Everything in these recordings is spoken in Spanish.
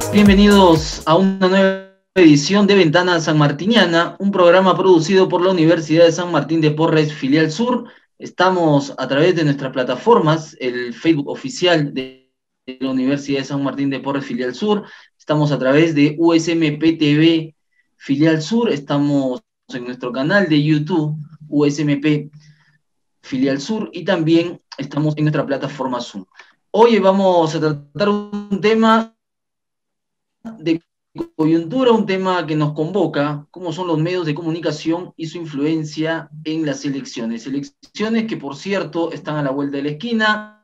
Bienvenidos a una nueva edición de Ventana Sanmartiniana, un programa producido por la Universidad de San Martín de Porres, filial Sur. Estamos a través de nuestras plataformas, el Facebook oficial de la Universidad de San Martín de Porres, filial Sur. Estamos a través de USMP TV, filial Sur. Estamos en nuestro canal de YouTube, USMP, filial Sur, y también estamos en nuestra plataforma Zoom. Hoy vamos a tratar un tema de coyuntura, un tema que nos convoca, cómo son los medios de comunicación y su influencia en las elecciones. Elecciones que, por cierto, están a la vuelta de la esquina.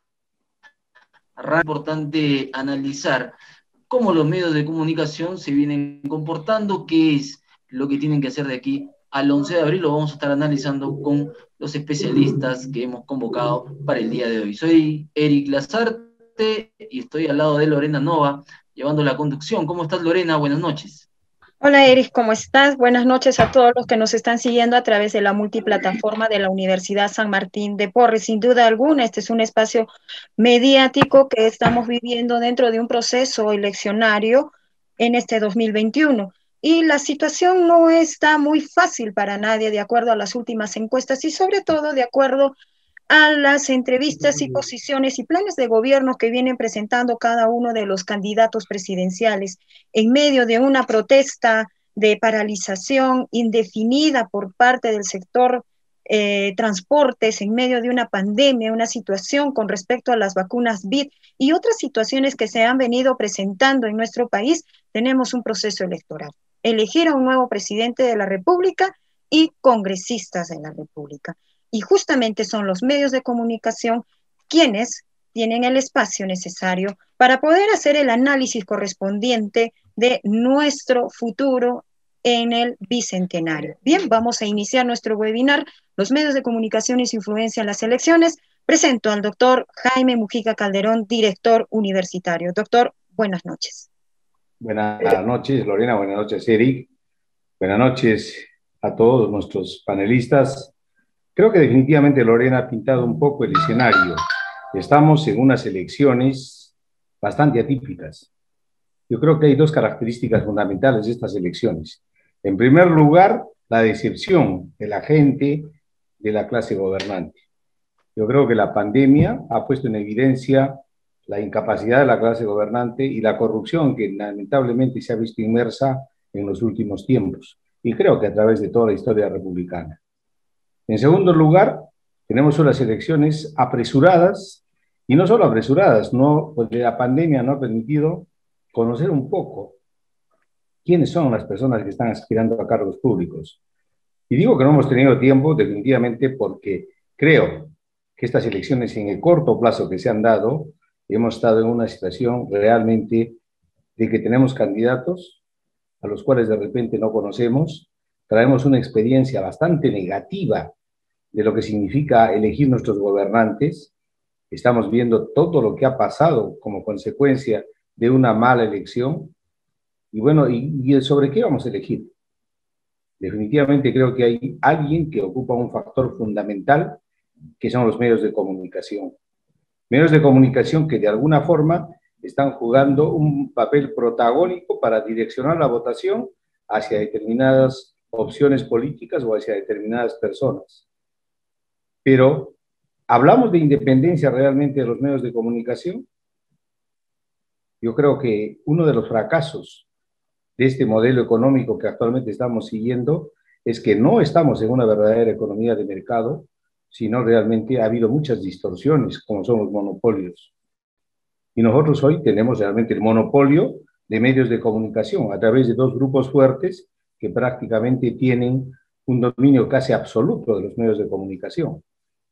Es importante analizar cómo los medios de comunicación se vienen comportando, qué es lo que tienen que hacer de aquí al 11 de abril. Lo vamos a estar analizando con los especialistas que hemos convocado para el día de hoy. Soy Eric Lazarte y estoy al lado de Lorena Nova, llevando la conducción. ¿Cómo estás, Lorena? Buenas noches. Hola Eric, ¿cómo estás? Buenas noches a todos los que nos están siguiendo a través de la multiplataforma de la Universidad San Martín de Porres. Sin duda alguna, este es un espacio mediático que estamos viviendo dentro de un proceso eleccionario en este 2021. Y la situación no está muy fácil para nadie de acuerdo a las últimas encuestas y sobre todo de acuerdo a las entrevistas y posiciones y planes de gobierno que vienen presentando cada uno de los candidatos presidenciales en medio de una protesta de paralización indefinida por parte del sector transportes, en medio de una pandemia, una situación con respecto a las vacunas BID y otras situaciones que se han venido presentando en nuestro país. Tenemos un proceso electoral, elegir a un nuevo presidente de la República y congresistas de la República. Y justamente son los medios de comunicación quienes tienen el espacio necesario para poder hacer el análisis correspondiente de nuestro futuro en el bicentenario. Bien, vamos a iniciar nuestro webinar, los medios de comunicación y su influencia en las elecciones. Presento al doctor Jaime Mujica Calderón, director universitario. Doctor, buenas noches. Buenas noches, Lorena. Buenas noches, Eric. Buenas noches a todos nuestros panelistas. Creo que definitivamente Lorena ha pintado un poco el escenario. Estamos en unas elecciones bastante atípicas. Yo creo que hay dos características fundamentales de estas elecciones. En primer lugar, la decepción de la gente de la clase gobernante. Yo creo que la pandemia ha puesto en evidencia la incapacidad de la clase gobernante y la corrupción que lamentablemente se ha visto inmersa en los últimos tiempos. Y creo que a través de toda la historia republicana. En segundo lugar, tenemos unas elecciones apresuradas, y no solo apresuradas, no, pues la pandemia no ha permitido conocer un poco quiénes son las personas que están aspirando a cargos públicos. Y digo que no hemos tenido tiempo definitivamente porque creo que estas elecciones en el corto plazo que se han dado, hemos estado en una situación realmente de que tenemos candidatos a los cuales de repente no conocemos, traemos una experiencia bastante negativa de lo que significa elegir nuestros gobernantes. Estamos viendo todo lo que ha pasado como consecuencia de una mala elección. Y bueno, ¿y sobre qué vamos a elegir? Definitivamente creo que hay alguien que ocupa un factor fundamental, que son los medios de comunicación. Medios de comunicación que de alguna forma están jugando un papel protagónico para direccionar la votación hacia determinadas opciones políticas o hacia determinadas personas. Pero, ¿hablamos de independencia realmente de los medios de comunicación? Yo creo que uno de los fracasos de este modelo económico que actualmente estamos siguiendo es que no estamos en una verdadera economía de mercado, sino realmente ha habido muchas distorsiones, como son los monopolios. Y nosotros hoy tenemos realmente el monopolio de medios de comunicación a través de dos grupos fuertes que prácticamente tienen un dominio casi absoluto de los medios de comunicación.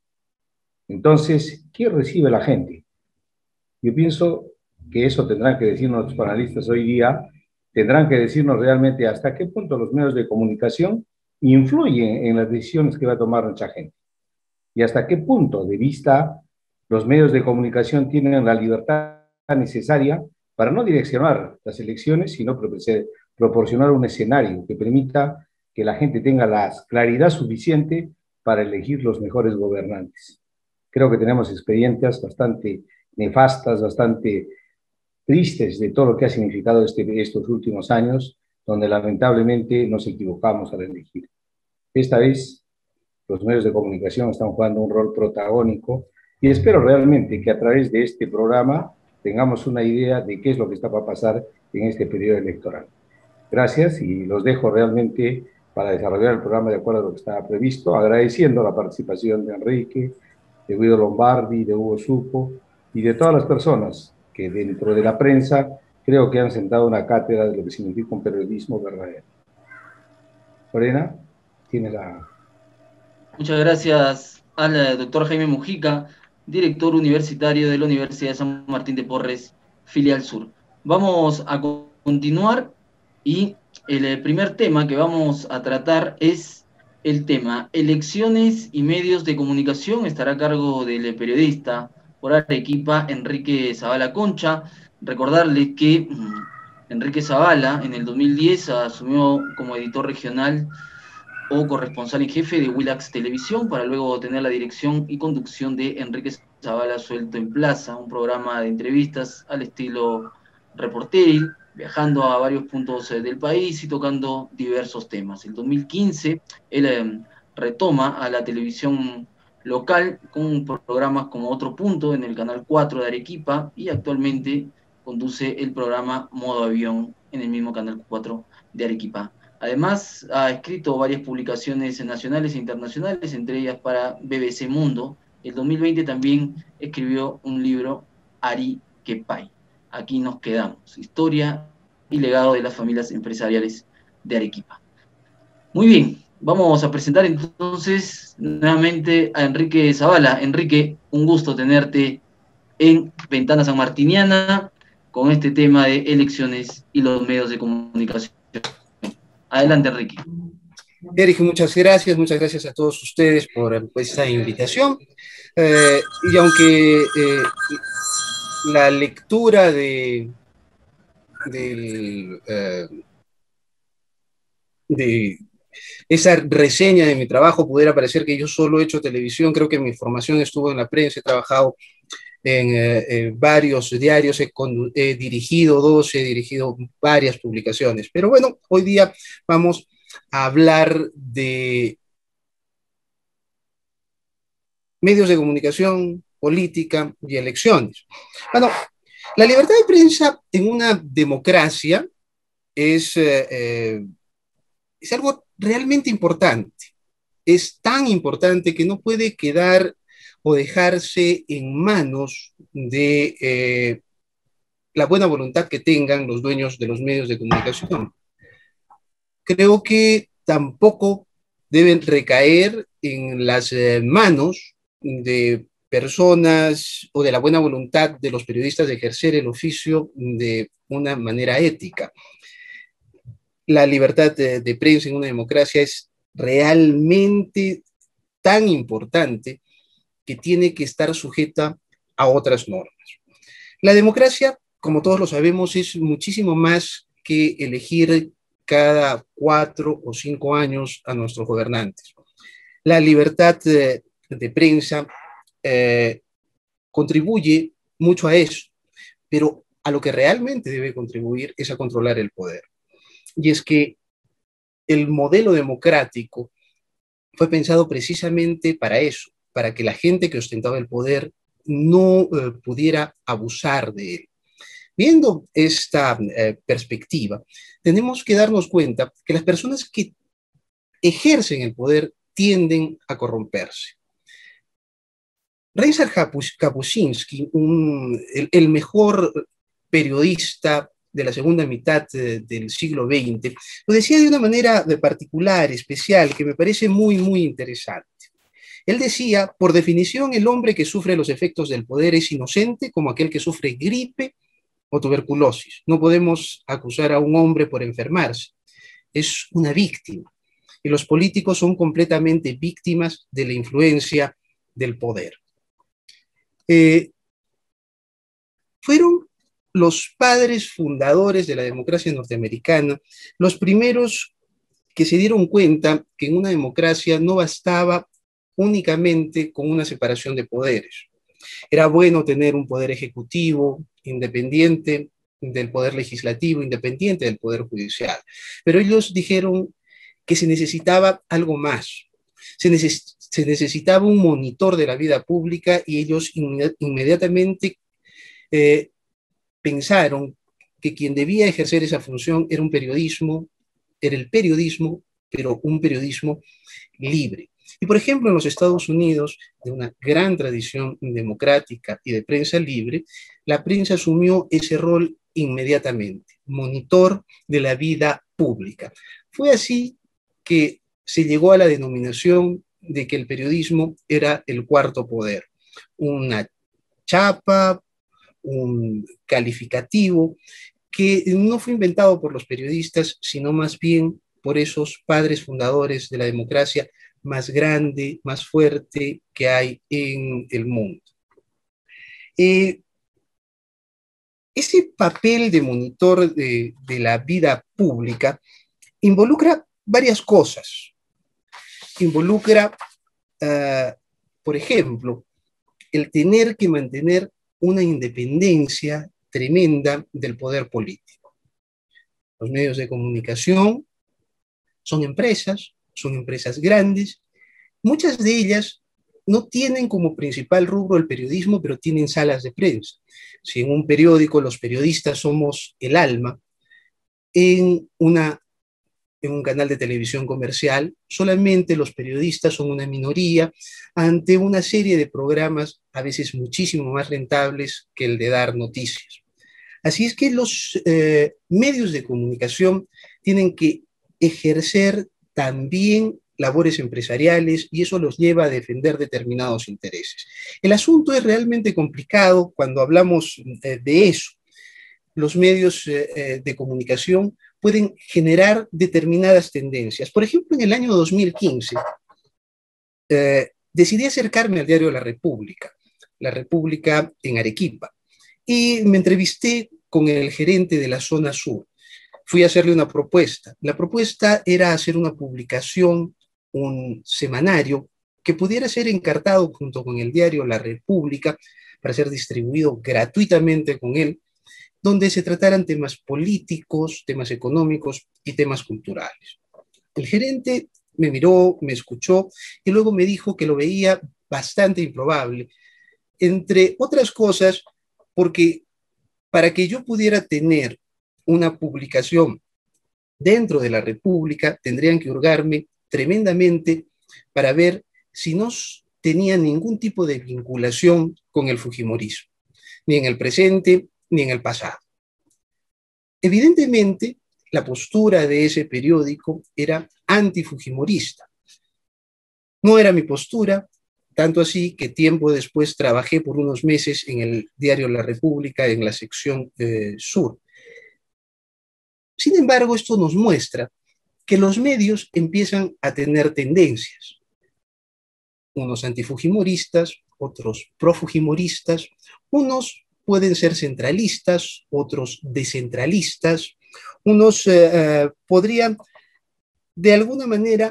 Entonces, ¿qué recibe la gente? Yo pienso que eso tendrán que decirnos los panelistas hoy día, tendrán que decirnos realmente hasta qué punto los medios de comunicación influyen en las decisiones que va a tomar nuestra gente. Y hasta qué punto de vista los medios de comunicación tienen la libertad necesaria para no direccionar las elecciones, sino proporcionar un escenario que permita que la gente tenga la claridad suficiente para elegir los mejores gobernantes. Creo que tenemos experiencias bastante nefastas, bastante tristes de todo lo que ha significado estos últimos años, donde lamentablemente nos equivocamos al elegir. Esta vez los medios de comunicación están jugando un rol protagónico y espero realmente que a través de este programa tengamos una idea de qué es lo que está para pasar en este periodo electoral. Gracias y los dejo realmente para desarrollar el programa de acuerdo a lo que estaba previsto, agradeciendo la participación de Enrique, de Guido Lombardi, de Hugo Supo y de todas las personas que dentro de la prensa creo que han sentado una cátedra de lo que significa un periodismo verdadero. Lorena, tiene la... Muchas gracias al doctor Jaime Mujica, director universitario de la Universidad de San Martín de Porres, filial Sur. Vamos a continuar y el primer tema que vamos a tratar es el tema elecciones y medios de comunicación. Estará a cargo del periodista por Arequipa, Enrique Zavala Concha. Recordarles que Enrique Zavala en el 2010 asumió como editor regional o corresponsal en jefe de Willax Televisión, para luego tener la dirección y conducción de Enrique Zavala Suelto en Plaza, un programa de entrevistas al estilo reporteril, viajando a varios puntos del país y tocando diversos temas. En 2015, él retoma a la televisión local con programas como Otro Punto en el Canal 4 de Arequipa y actualmente conduce el programa Modo Avión en el mismo Canal 4 de Arequipa. Además, ha escrito varias publicaciones nacionales e internacionales, entre ellas para BBC Mundo. El 2020 también escribió un libro, Ari Kepay. Aquí nos quedamos, historia y legado de las familias empresariales de Arequipa. Muy bien, vamos a presentar entonces nuevamente a Enrique Zavala. Enrique, un gusto tenerte en Ventana Sanmartiniana con este tema de elecciones y los medios de comunicación. Adelante, Enrique. Erich, muchas gracias a todos ustedes por esta invitación. Y aunque la lectura de esa reseña de mi trabajo pudiera parecer que yo solo he hecho televisión, creo que mi formación estuvo en la prensa, he trabajado en varios diarios, he dirigido 12, he dirigido varias publicaciones. Pero bueno, hoy día vamos a hablar de medios de comunicación, política y elecciones. Bueno, la libertad de prensa en una democracia es algo realmente importante. Es tan importante que no puede quedar o dejarse en manos de la buena voluntad que tengan los dueños de los medios de comunicación. Creo que tampoco deben recaer en las manos de personas o de la buena voluntad de los periodistas de ejercer el oficio de una manera ética. La libertad de prensa en una democracia es realmente tan importante que tiene que estar sujeta a otras normas. La democracia, como todos lo sabemos, es muchísimo más que elegir cada 4 o 5 años a nuestros gobernantes. La libertad de prensa contribuye mucho a eso, pero a lo que realmente debe contribuir es a controlar el poder. Y es que el modelo democrático fue pensado precisamente para eso, para que la gente que ostentaba el poder no pudiera abusar de él. Viendo esta perspectiva, tenemos que darnos cuenta que las personas que ejercen el poder tienden a corromperse. Ryszard Kapuscinski, el mejor periodista de la segunda mitad del siglo XX, lo decía de una manera particular, especial, que me parece muy, muy interesante. Él decía, por definición, el hombre que sufre los efectos del poder es inocente como aquel que sufre gripe o tuberculosis. No podemos acusar a un hombre por enfermarse. Es una víctima. Y los políticos son completamente víctimas de la influencia del poder. Fueron los padres fundadores de la democracia norteamericana los primeros que se dieron cuenta que en una democracia no bastaba únicamente con una separación de poderes. Era bueno tener un poder ejecutivo independiente del poder legislativo, independiente del poder judicial. Pero ellos dijeron que se necesitaba algo más. Se necesitaba un monitor de la vida pública y ellos inmediatamente pensaron que quien debía ejercer esa función era el periodismo, pero un periodismo libre. Y por ejemplo, en los Estados Unidos, de una gran tradición democrática y de prensa libre, la prensa asumió ese rol inmediatamente, monitor de la vida pública. Fue así que se llegó a la denominación de que el periodismo era el cuarto poder, una chapa, un calificativo que no fue inventado por los periodistas, sino más bien por esos padres fundadores de la democracia más grande, más fuerte que hay en el mundo. Ese papel de monitor de la vida pública involucra varias cosas. Involucra, por ejemplo, el tener que mantener una independencia tremenda del poder político. Los medios de comunicación son empresas grandes, muchas de ellas no tienen como principal rubro el periodismo, pero tienen salas de prensa. Si en un periódico los periodistas somos el alma, en un canal de televisión comercial, solamente los periodistas son una minoría ante una serie de programas a veces muchísimo más rentables que el de dar noticias. Así es que los medios de comunicación tienen que ejercer también labores empresariales y eso los lleva a defender determinados intereses. El asunto es realmente complicado cuando hablamos de eso. Los medios de comunicación pueden generar determinadas tendencias. Por ejemplo, en el año 2015, decidí acercarme al diario La República en Arequipa, y me entrevisté con el gerente de la zona sur. Fui a hacerle una propuesta. La propuesta era hacer una publicación, un semanario, que pudiera ser encartado junto con el diario La República para ser distribuido gratuitamente con él, donde se trataran temas políticos, temas económicos y temas culturales. El gerente me miró, me escuchó y luego me dijo que lo veía bastante improbable, entre otras cosas, porque para que yo pudiera tener una publicación dentro de la República, tendrían que hurgarme tremendamente para ver si no tenía ningún tipo de vinculación con el fujimorismo, ni en el presente ni en el pasado. Evidentemente, la postura de ese periódico era antifujimorista. No era mi postura, tanto así que tiempo después trabajé por unos meses en el diario La República en la sección sur. Sin embargo, esto nos muestra que los medios empiezan a tener tendencias. Unos antifujimoristas, otros profujimoristas, unos pueden ser centralistas, otros descentralistas, unos podrían de alguna manera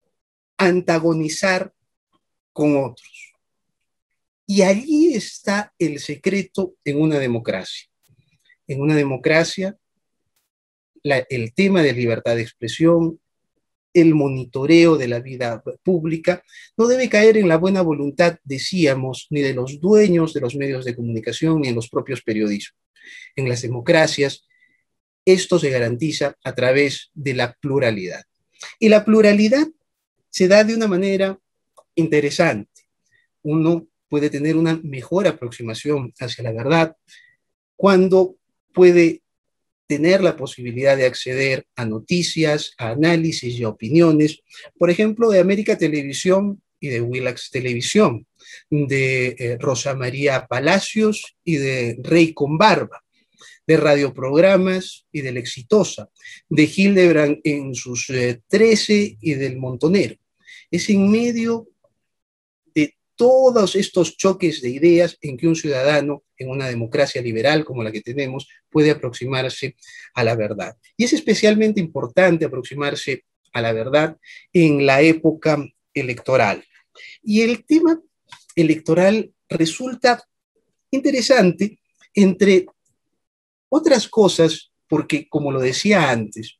antagonizar con otros. Y allí está el secreto en una democracia. En una democracia, el tema de libertad de expresión, el monitoreo de la vida pública, no debe caer en la buena voluntad, decíamos, ni de los dueños de los medios de comunicación, ni en los propios periodismos. En las democracias, esto se garantiza a través de la pluralidad. Y la pluralidad se da de una manera interesante. Uno puede tener una mejor aproximación hacia la verdad cuando puede tener la posibilidad de acceder a noticias, a análisis y a opiniones, por ejemplo, de América Televisión y de Willax Televisión, de Rosa María Palacios y de Rey con Barba, de radioprogramas y de La Exitosa, de Hildebrand en sus 13 y del Montonero. Es en medio de todos estos choques de ideas en que un ciudadano en una democracia liberal como la que tenemos puede aproximarse a la verdad. Y es especialmente importante aproximarse a la verdad en la época electoral. Y el tema electoral resulta interesante entre Otras cosas, porque como lo decía antes,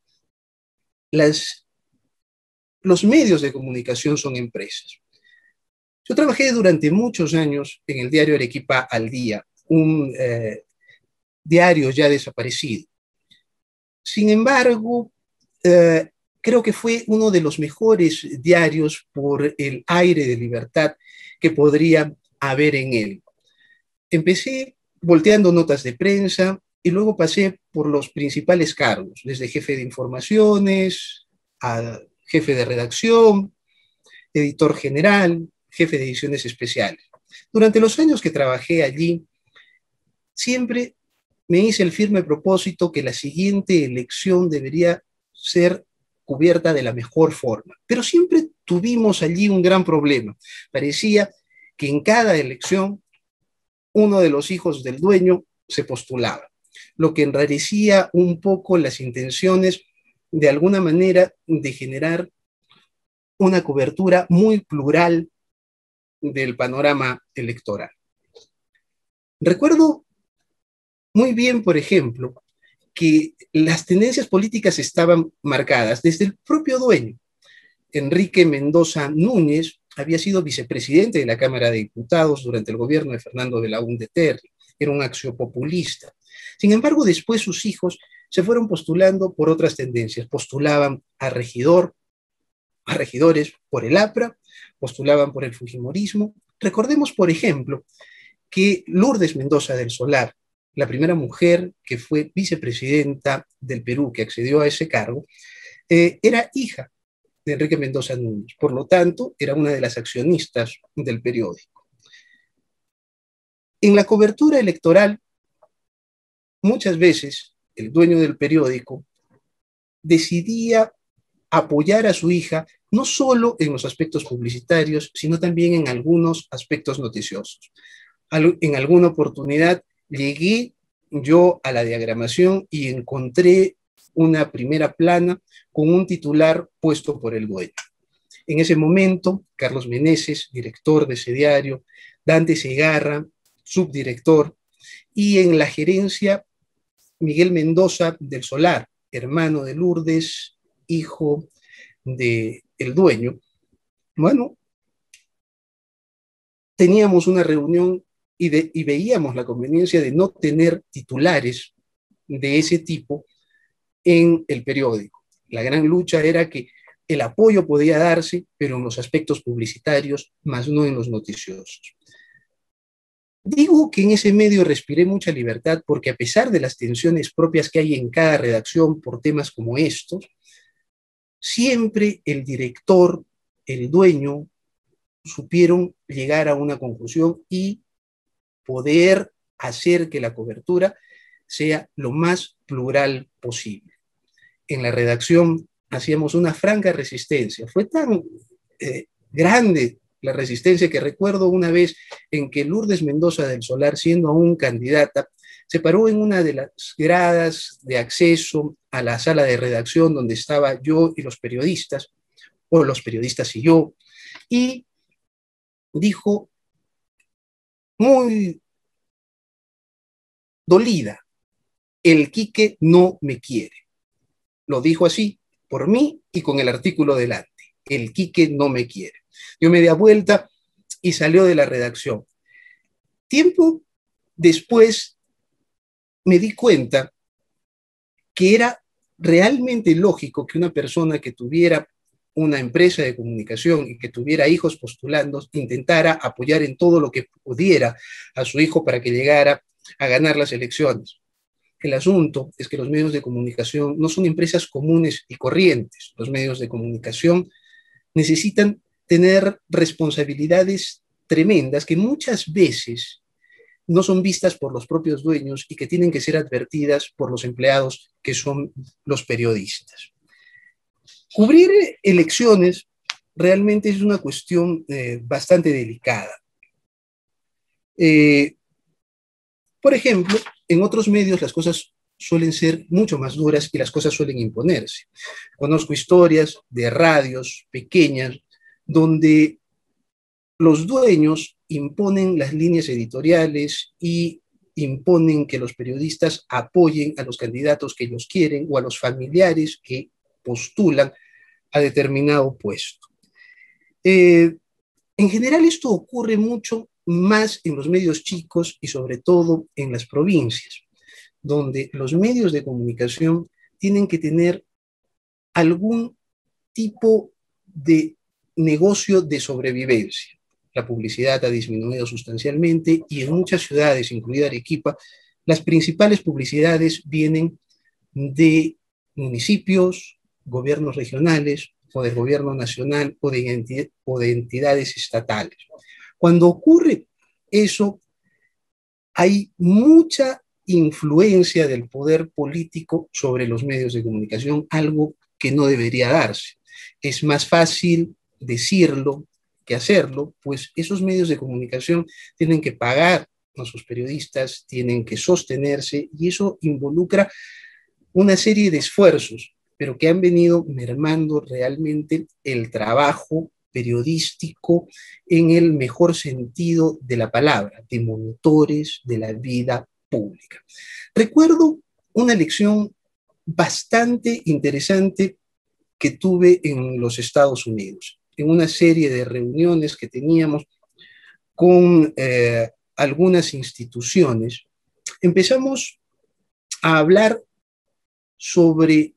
los medios de comunicación son empresas. Yo trabajé durante muchos años en el diario Arequipa al Día, un diario ya desaparecido. Sin embargo, creo que fue uno de los mejores diarios por el aire de libertad que podría haber en él. Empecé volteando notas de prensa y luego pasé por los principales cargos, desde jefe de informaciones a jefe de redacción, editor general, jefe de ediciones especiales. Durante los años que trabajé allí, siempre me hice el firme propósito que la siguiente elección debería ser cubierta de la mejor forma. Pero siempre tuvimos allí un gran problema. Parecía que en cada elección uno de los hijos del dueño se postulaba, lo que enrarecía un poco las intenciones de alguna manera de generar una cobertura muy plural del panorama electoral. Recuerdo muy bien, por ejemplo, que las tendencias políticas estaban marcadas desde el propio dueño. Enrique Mendoza Núñez había sido vicepresidente de la Cámara de Diputados durante el gobierno de Fernando Belaúnde Terry. Era un axiopopulista. Sin embargo, después sus hijos se fueron postulando por otras tendencias. Postulaban a regidores por el APRA, postulaban por el fujimorismo. Recordemos, por ejemplo, que Lourdes Mendoza del Solar, la primera mujer que fue vicepresidenta del Perú, que accedió a ese cargo, era hija de Enrique Mendoza Núñez. Por lo tanto, era una de las accionistas del periódico. En la cobertura electoral, muchas veces el dueño del periódico decidía apoyar a su hija no solo en los aspectos publicitarios, sino también en algunos aspectos noticiosos. En alguna oportunidad llegué yo a la diagramación y encontré una primera plana con un titular puesto por el dueño. En ese momento, Carlos Meneses, director de ese diario, Dante Segarra, subdirector, y en la gerencia, Miguel Mendoza del Solar, hermano de Lourdes, hijo del dueño. Bueno, teníamos una reunión y veíamos la conveniencia de no tener titulares de ese tipo en el periódico. La gran lucha era que el apoyo podía darse, pero en los aspectos publicitarios, más no en los noticiosos. Digo que en ese medio respiré mucha libertad porque a pesar de las tensiones propias que hay en cada redacción por temas como estos, siempre el director, el dueño, supieron llegar a una conclusión y poder hacer que la cobertura sea lo más plural posible. En la redacción hacíamos una franca resistencia. Fue tan grande la resistencia que recuerdo una vez en que Lourdes Mendoza del Solar, siendo aún candidata, se paró en una de las gradas de acceso a la sala de redacción donde estaba yo y los periodistas, o los periodistas y yo, y dijo muy dolida, el Quique no me quiere. Lo dijo así, por mí y con el artículo delante. El Quique no me quiere. Dio media vuelta y salió de la redacción. Tiempo después me di cuenta que era realmente lógico que una persona que tuviera una empresa de comunicación y que tuviera hijos postulando intentara apoyar en todo lo que pudiera a su hijo para que llegara a ganar las elecciones. El asunto es que los medios de comunicación no son empresas comunes y corrientes. Los medios de comunicación necesitan tener responsabilidades tremendas que muchas veces no son vistas por los propios dueños y que tienen que ser advertidas por los empleados que son los periodistas. Cubrir elecciones realmente es una cuestión bastante delicada. Por ejemplo, en otros medios las cosas suelen ser mucho más duras y las cosas suelen imponerse. Conozco historias de radios pequeñas donde los dueños imponen las líneas editoriales y imponen que los periodistas apoyen a los candidatos que ellos quieren o a los familiares que postulan a determinado puesto. En general esto ocurre mucho más en los medios chicos y sobre todo en las provincias, donde los medios de comunicación tienen que tener algún tipo de negocio de sobrevivencia. La publicidad ha disminuido sustancialmente y en muchas ciudades, incluida Arequipa, las principales publicidades vienen de municipios, gobiernos regionales o del gobierno nacional o de entidades estatales. Cuando ocurre eso, hay mucha influencia del poder político sobre los medios de comunicación, algo que no debería darse. Es más fácil decirlo que hacerlo, pues esos medios de comunicación tienen que pagar a sus periodistas, tienen que sostenerse y eso involucra una serie de esfuerzos, pero que han venido mermando realmente el trabajo periodístico en el mejor sentido de la palabra, de monitores de la vida pública. Recuerdo una lección bastante interesante que tuve en los Estados Unidos, en una serie de reuniones que teníamos con algunas instituciones. Empezamos a hablar sobre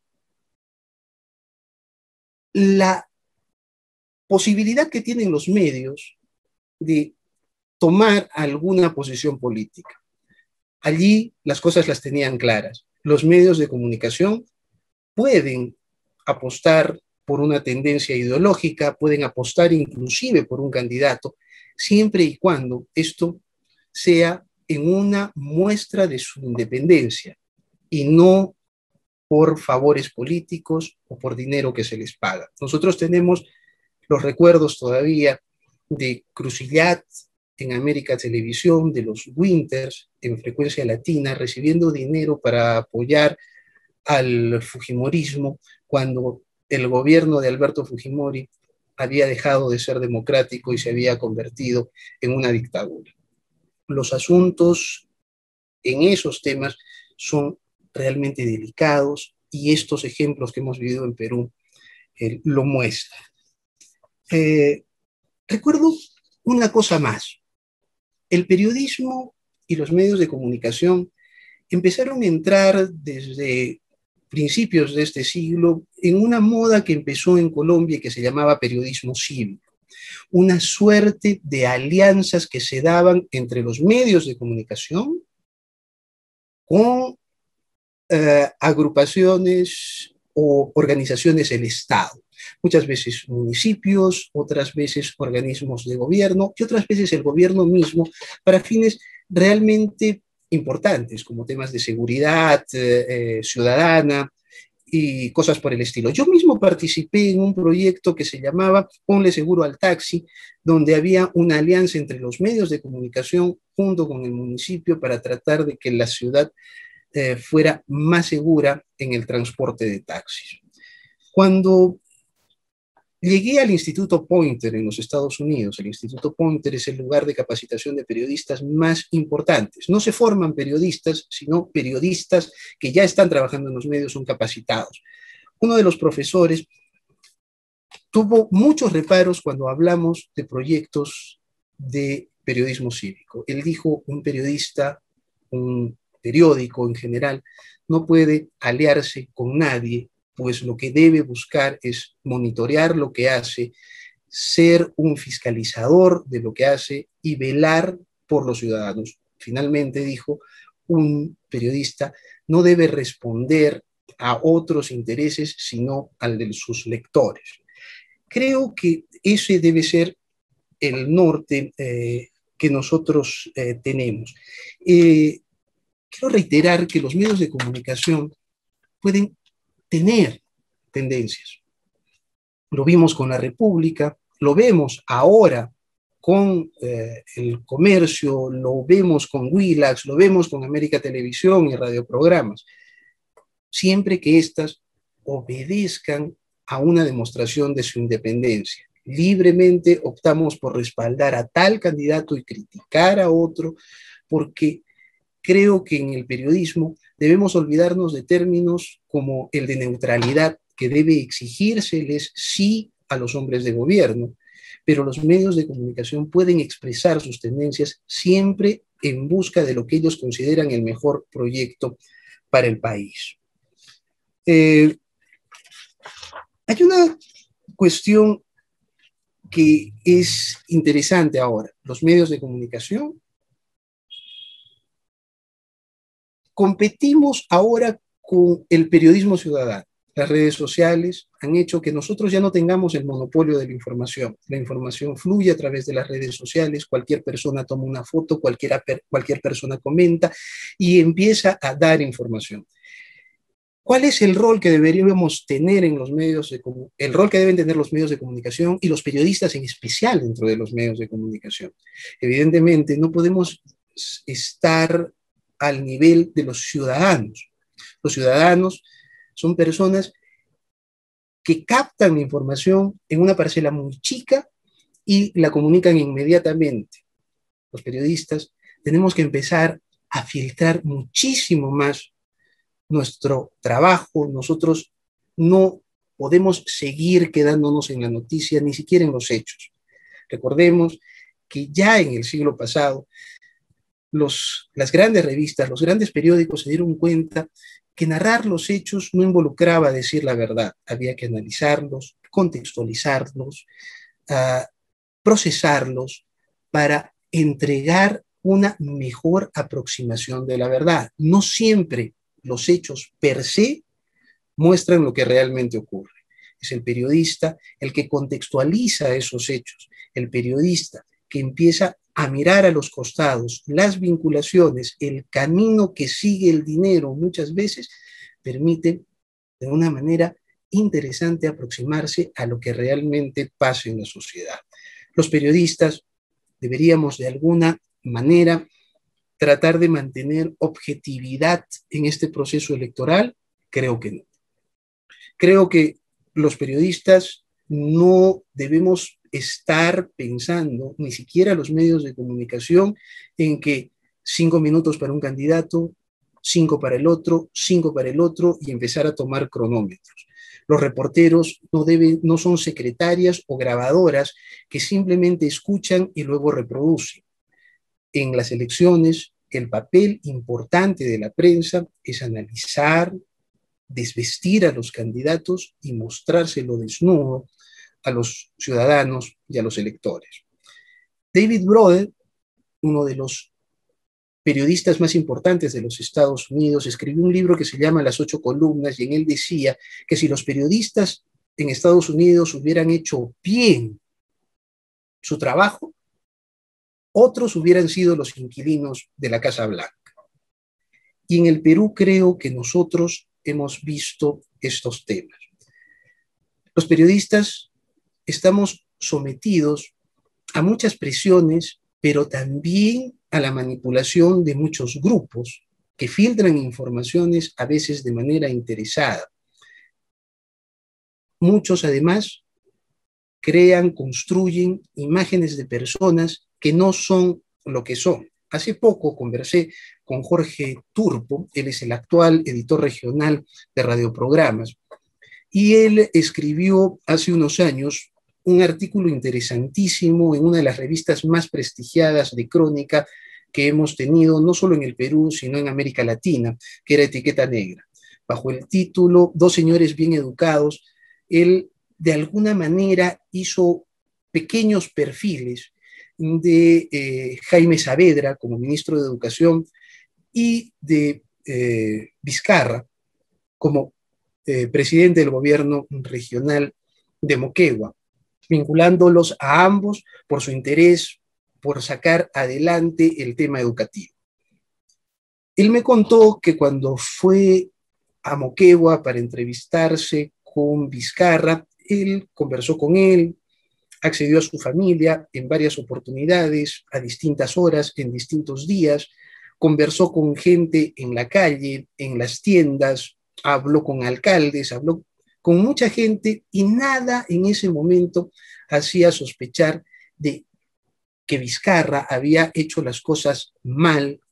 la posibilidad que tienen los medios de tomar alguna posición política. Allí las cosas las tenían claras. Los medios de comunicación pueden apostar por una tendencia ideológica, pueden apostar inclusive por un candidato, siempre y cuando esto sea en una muestra de su independencia y no por favores políticos o por dinero que se les paga. Nosotros tenemos los recuerdos todavía de Crucillat en América Televisión, de los Winters en Frecuencia Latina, recibiendo dinero para apoyar al fujimorismo cuando el gobierno de Alberto Fujimori había dejado de ser democrático y se había convertido en una dictadura. Los asuntos en esos temas son realmente delicados y estos ejemplos que hemos vivido en Perú lo muestran. Recuerdo una cosa más. El periodismo y los medios de comunicación empezaron a entrar desde principios de este siglo en una moda que empezó en Colombia y que se llamaba periodismo cívico. Una suerte de alianzas que se daban entre los medios de comunicación con agrupaciones o organizaciones del Estado. Muchas veces municipios, otras veces organismos de gobierno y otras veces el gobierno mismo para fines realmente importantes como temas de seguridad ciudadana y cosas por el estilo. Yo mismo participé en un proyecto que se llamaba Ponle Seguro al Taxi, donde había una alianza entre los medios de comunicación junto con el municipio para tratar de que la ciudad fuera más segura en el transporte de taxis. Cuando llegué al Instituto Poynter en los Estados Unidos, el Instituto Poynter es el lugar de capacitación de periodistas más importantes. No se forman periodistas, sino periodistas que ya están trabajando en los medios, son capacitados. Uno de los profesores tuvo muchos reparos cuando hablamos de proyectos de periodismo cívico. Él dijo, un periodista, un periódico en general, no puede aliarse con nadie, pues lo que debe buscar es monitorear lo que hace, ser un fiscalizador de lo que hace y velar por los ciudadanos. Finalmente dijo, un periodista no debe responder a otros intereses, sino al de sus lectores. Creo que ese debe ser el norte que nosotros tenemos. Quiero reiterar que los medios de comunicación pueden tener tendencias. Lo vimos con la República, lo vemos ahora con el comercio, lo vemos con Willax, lo vemos con América Televisión y radioprogramas, siempre que éstas obedezcan a una demostración de su independencia. Libremente optamos por respaldar a tal candidato y criticar a otro, porque creo que en el periodismo debemos olvidarnos de términos como el de neutralidad, que debe exigírseles sí a los hombres de gobierno, pero los medios de comunicación pueden expresar sus tendencias siempre en busca de lo que ellos consideran el mejor proyecto para el país. Hay una cuestión que es interesante ahora. Los medios de comunicación competimos ahora con el periodismo ciudadano. Las redes sociales han hecho que nosotros ya no tengamos el monopolio de la información. La información fluye a través de las redes sociales, cualquier persona toma una foto, cualquier persona comenta y empieza a dar información. ¿Cuál es el rol que deberíamos tener en los medios el rol que deben tener los medios de comunicación y los periodistas en especial dentro de los medios de comunicación? Evidentemente, no podemos estar al nivel de los ciudadanos. Los ciudadanos son personas que captan la información en una parcela muy chica y la comunican inmediatamente. Los periodistas tenemos que empezar a filtrar muchísimo más nuestro trabajo. Nosotros no podemos seguir quedándonos en la noticia, ni siquiera en los hechos. Recordemos que ya en el siglo pasado, las grandes revistas, los grandes periódicos se dieron cuenta que narrar los hechos no involucraba decir la verdad. Había que analizarlos, contextualizarlos, procesarlos para entregar una mejor aproximación de la verdad. No siempre los hechos per se muestran lo que realmente ocurre. Es el periodista el que contextualiza esos hechos, el periodista que empieza a mirar a los costados, las vinculaciones, el camino que sigue el dinero, muchas veces permite de una manera interesante aproximarse a lo que realmente pasa en la sociedad. Los periodistas deberíamos de alguna manera tratar de mantener objetividad en este proceso electoral. Creo que no. Creo que los periodistas no debemos estar pensando, ni siquiera los medios de comunicación, en que 5 minutos para un candidato, 5 para el otro, 5 para el otro, y empezar a tomar cronómetros. Los reporteros no son secretarias o grabadoras que simplemente escuchan y luego reproducen. En las elecciones, el papel importante de la prensa es analizar, desvestir a los candidatos y mostrárselo desnudo a los ciudadanos y a los electores. David Broder, uno de los periodistas más importantes de los Estados Unidos, escribió un libro que se llama Las 8 columnas, y en él decía que si los periodistas en Estados Unidos hubieran hecho bien su trabajo, otros hubieran sido los inquilinos de la Casa Blanca. Y en el Perú creo que nosotros hemos visto estos temas. Los periodistas estamos sometidos a muchas presiones, pero también a la manipulación de muchos grupos que filtran informaciones a veces de manera interesada. Muchos además crean, construyen imágenes de personas que no son lo que son. Hace poco conversé con Jorge Turpo, él es el actual editor regional de radioprogramas, y él escribió hace unos años un artículo interesantísimo en una de las revistas más prestigiadas de crónica que hemos tenido, no solo en el Perú, sino en América Latina, que era Etiqueta Negra. Bajo el título Dos señores bien educados, él de alguna manera hizo pequeños perfiles de Jaime Saavedra como ministro de Educación y de Vizcarra como presidente del gobierno regional de Moquegua, vinculándolos a ambos por su interés por sacar adelante el tema educativo. Él me contó que cuando fue a Moquegua para entrevistarse con Vizcarra, él conversó con él, accedió a su familia en varias oportunidades, a distintas horas, en distintos días, conversó con gente en la calle, en las tiendas, habló con alcaldes, habló con mucha gente, y nada en ese momento hacía sospechar de que Vizcarra había hecho las cosas mal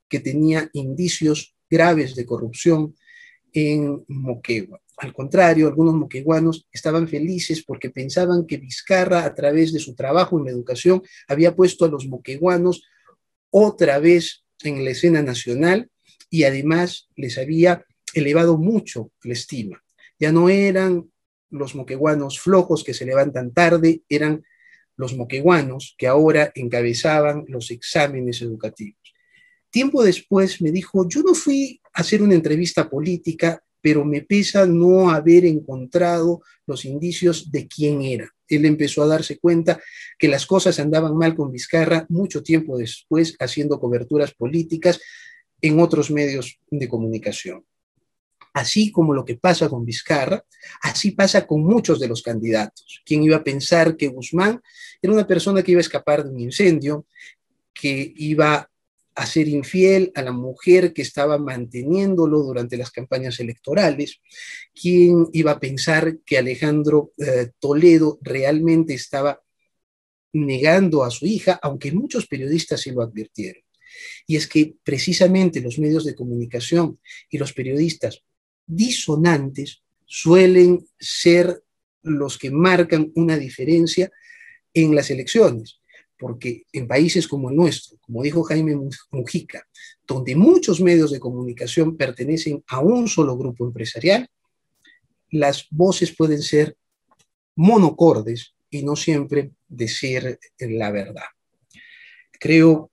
que tenía indicios graves de corrupción en Moquegua. Al contrario, algunos moqueguanos estaban felices porque pensaban que Vizcarra, a través de su trabajo en la educación, había puesto a los moqueguanos otra vez en la escena nacional y además les había elevado mucho la estima. Ya no eran los moqueguanos flojos que se levantan tarde, eran los moqueguanos que ahora encabezaban los exámenes educativos. Tiempo después me dijo, yo no fui a hacer una entrevista política, pero me pesa no haber encontrado los indicios de quién era. Él empezó a darse cuenta que las cosas andaban mal con Vizcarra mucho tiempo después, haciendo coberturas políticas en otros medios de comunicación. Así como lo que pasa con Vizcarra, así pasa con muchos de los candidatos. ¿Quién iba a pensar que Guzmán era una persona que iba a escapar de un incendio, que iba a ser infiel a la mujer que estaba manteniéndolo durante las campañas electorales? ¿Quién iba a pensar que Alejandro Toledo realmente estaba negando a su hija, aunque muchos periodistas sí lo advirtieron? Y es que precisamente los medios de comunicación y los periodistas disonantes suelen ser los que marcan una diferencia en las elecciones, porque en países como el nuestro, como dijo Jaime Mujica, donde muchos medios de comunicación pertenecen a un solo grupo empresarial, las voces pueden ser monocordes y no siempre decir la verdad. Creo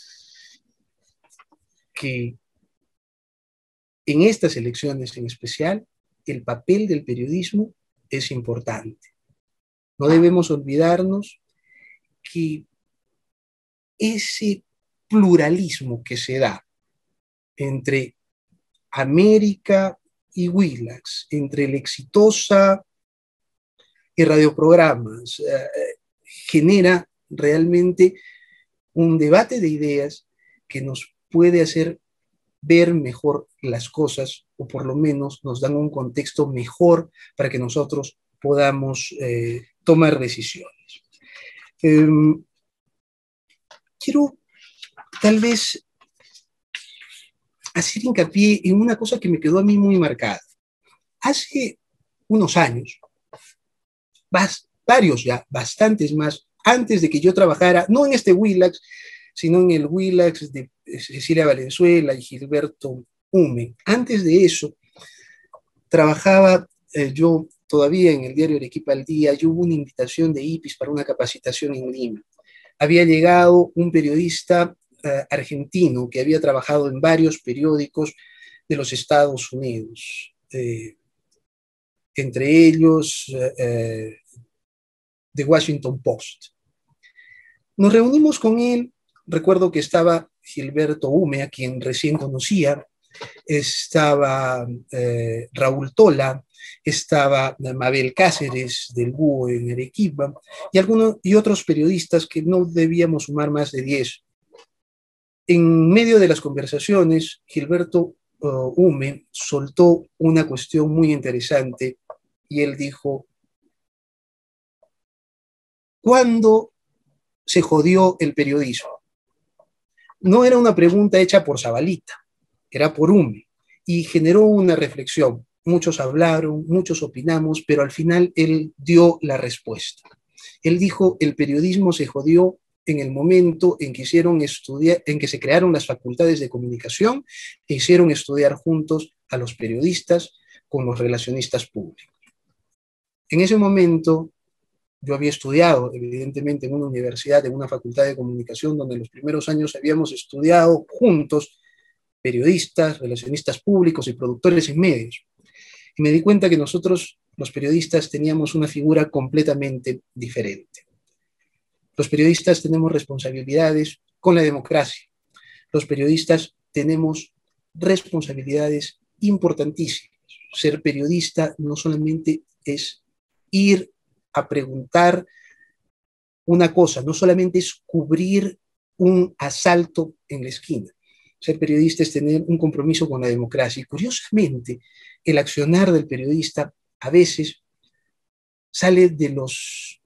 que en estas elecciones en especial, el papel del periodismo es importante. No debemos olvidarnos que ese pluralismo que se da entre América y Willax, entre la Exitosa y radioprogramas, genera realmente un debate de ideas que nos puede hacer ver mejor las cosas, o por lo menos nos dan un contexto mejor para que nosotros podamos tomar decisiones. Quiero tal vez hacer hincapié en una cosa que me quedó a mí muy marcada. Hace unos años, varios ya, bastantes más, antes de que yo trabajara, no en este Willax, sino en el Willax de Cecilia Valenzuela y Gilberto Hume. Antes de eso, trabajaba yo todavía en el diario Arequipa al Día, y hubo una invitación de IPIS para una capacitación en Lima. Había llegado un periodista argentino que había trabajado en varios periódicos de los Estados Unidos, entre ellos The Washington Post. Nos reunimos con él. Recuerdo que estaba Gilberto Hume, a quien recién conocía, estaba Raúl Tola, estaba Mabel Cáceres del Búho en Arequipa, y otros periodistas que no debíamos sumar más de 10. En medio de las conversaciones, Gilberto Hume soltó una cuestión muy interesante y él dijo: ¿cuándo se jodió el periodismo? No era una pregunta hecha por Zabalita, era por Hume, y generó una reflexión. Muchos hablaron, muchos opinamos, pero al final él dio la respuesta. Él dijo: el periodismo se jodió en el momento en que en que se crearon las facultades de comunicación e hicieron estudiar juntos a los periodistas con los relacionistas públicos. En ese momento, yo había estudiado, evidentemente, en una universidad, en una facultad de comunicación, donde en los primeros años habíamos estudiado juntos periodistas, relacionistas públicos y productores en medios. Y me di cuenta que nosotros, los periodistas, teníamos una figura completamente diferente. Los periodistas tenemos responsabilidades con la democracia. Los periodistas tenemos responsabilidades importantísimas. Ser periodista no solamente es ir a preguntar una cosa, no solamente es cubrir un asalto en la esquina. Ser periodista es tener un compromiso con la democracia. Y curiosamente, el accionar del periodista a veces sale de los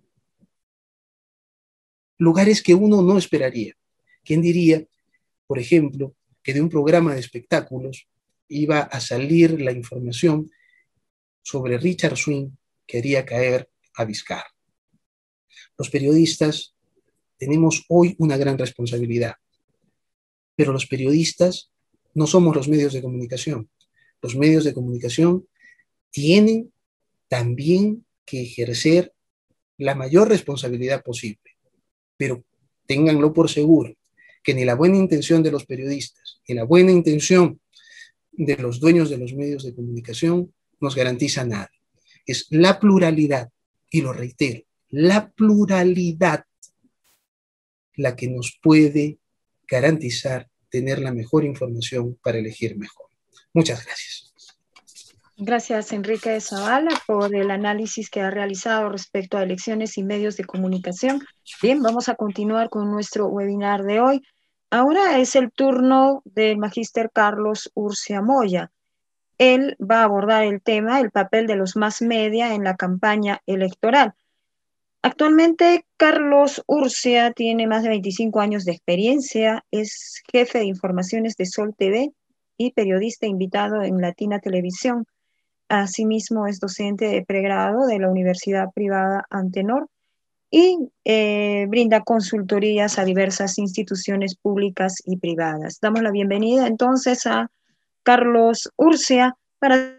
lugares que uno no esperaría. ¿Quién diría, por ejemplo, que de un programa de espectáculos iba a salir la información sobre Richard Swing que haría caer a Vizcarra. Los periodistas tenemos hoy una gran responsabilidad, pero los periodistas no somos los medios de comunicación. Los medios de comunicación tienen también que ejercer la mayor responsabilidad posible, pero ténganlo por seguro que ni la buena intención de los periodistas, ni la buena intención de los dueños de los medios de comunicación nos garantiza nada. Es la pluralidad, y lo reitero, la pluralidad la que nos puede garantizar tener la mejor información para elegir mejor. Muchas gracias. Gracias, Enrique Zavala, por el análisis que ha realizado respecto a elecciones y medios de comunicación. Bien, vamos a continuar con nuestro webinar de hoy. Ahora es el turno del magíster Carlos Urcia Moya. Él va a abordar el tema, el papel de los mass media en la campaña electoral. Actualmente, Carlos Urcia tiene más de 25 años de experiencia, es jefe de informaciones de Sol TV y periodista invitado en Latina Televisión. Asimismo, es docente de pregrado de la Universidad Privada Antenor y brinda consultorías a diversas instituciones públicas y privadas. Damos la bienvenida entonces a Carlos Urcia para...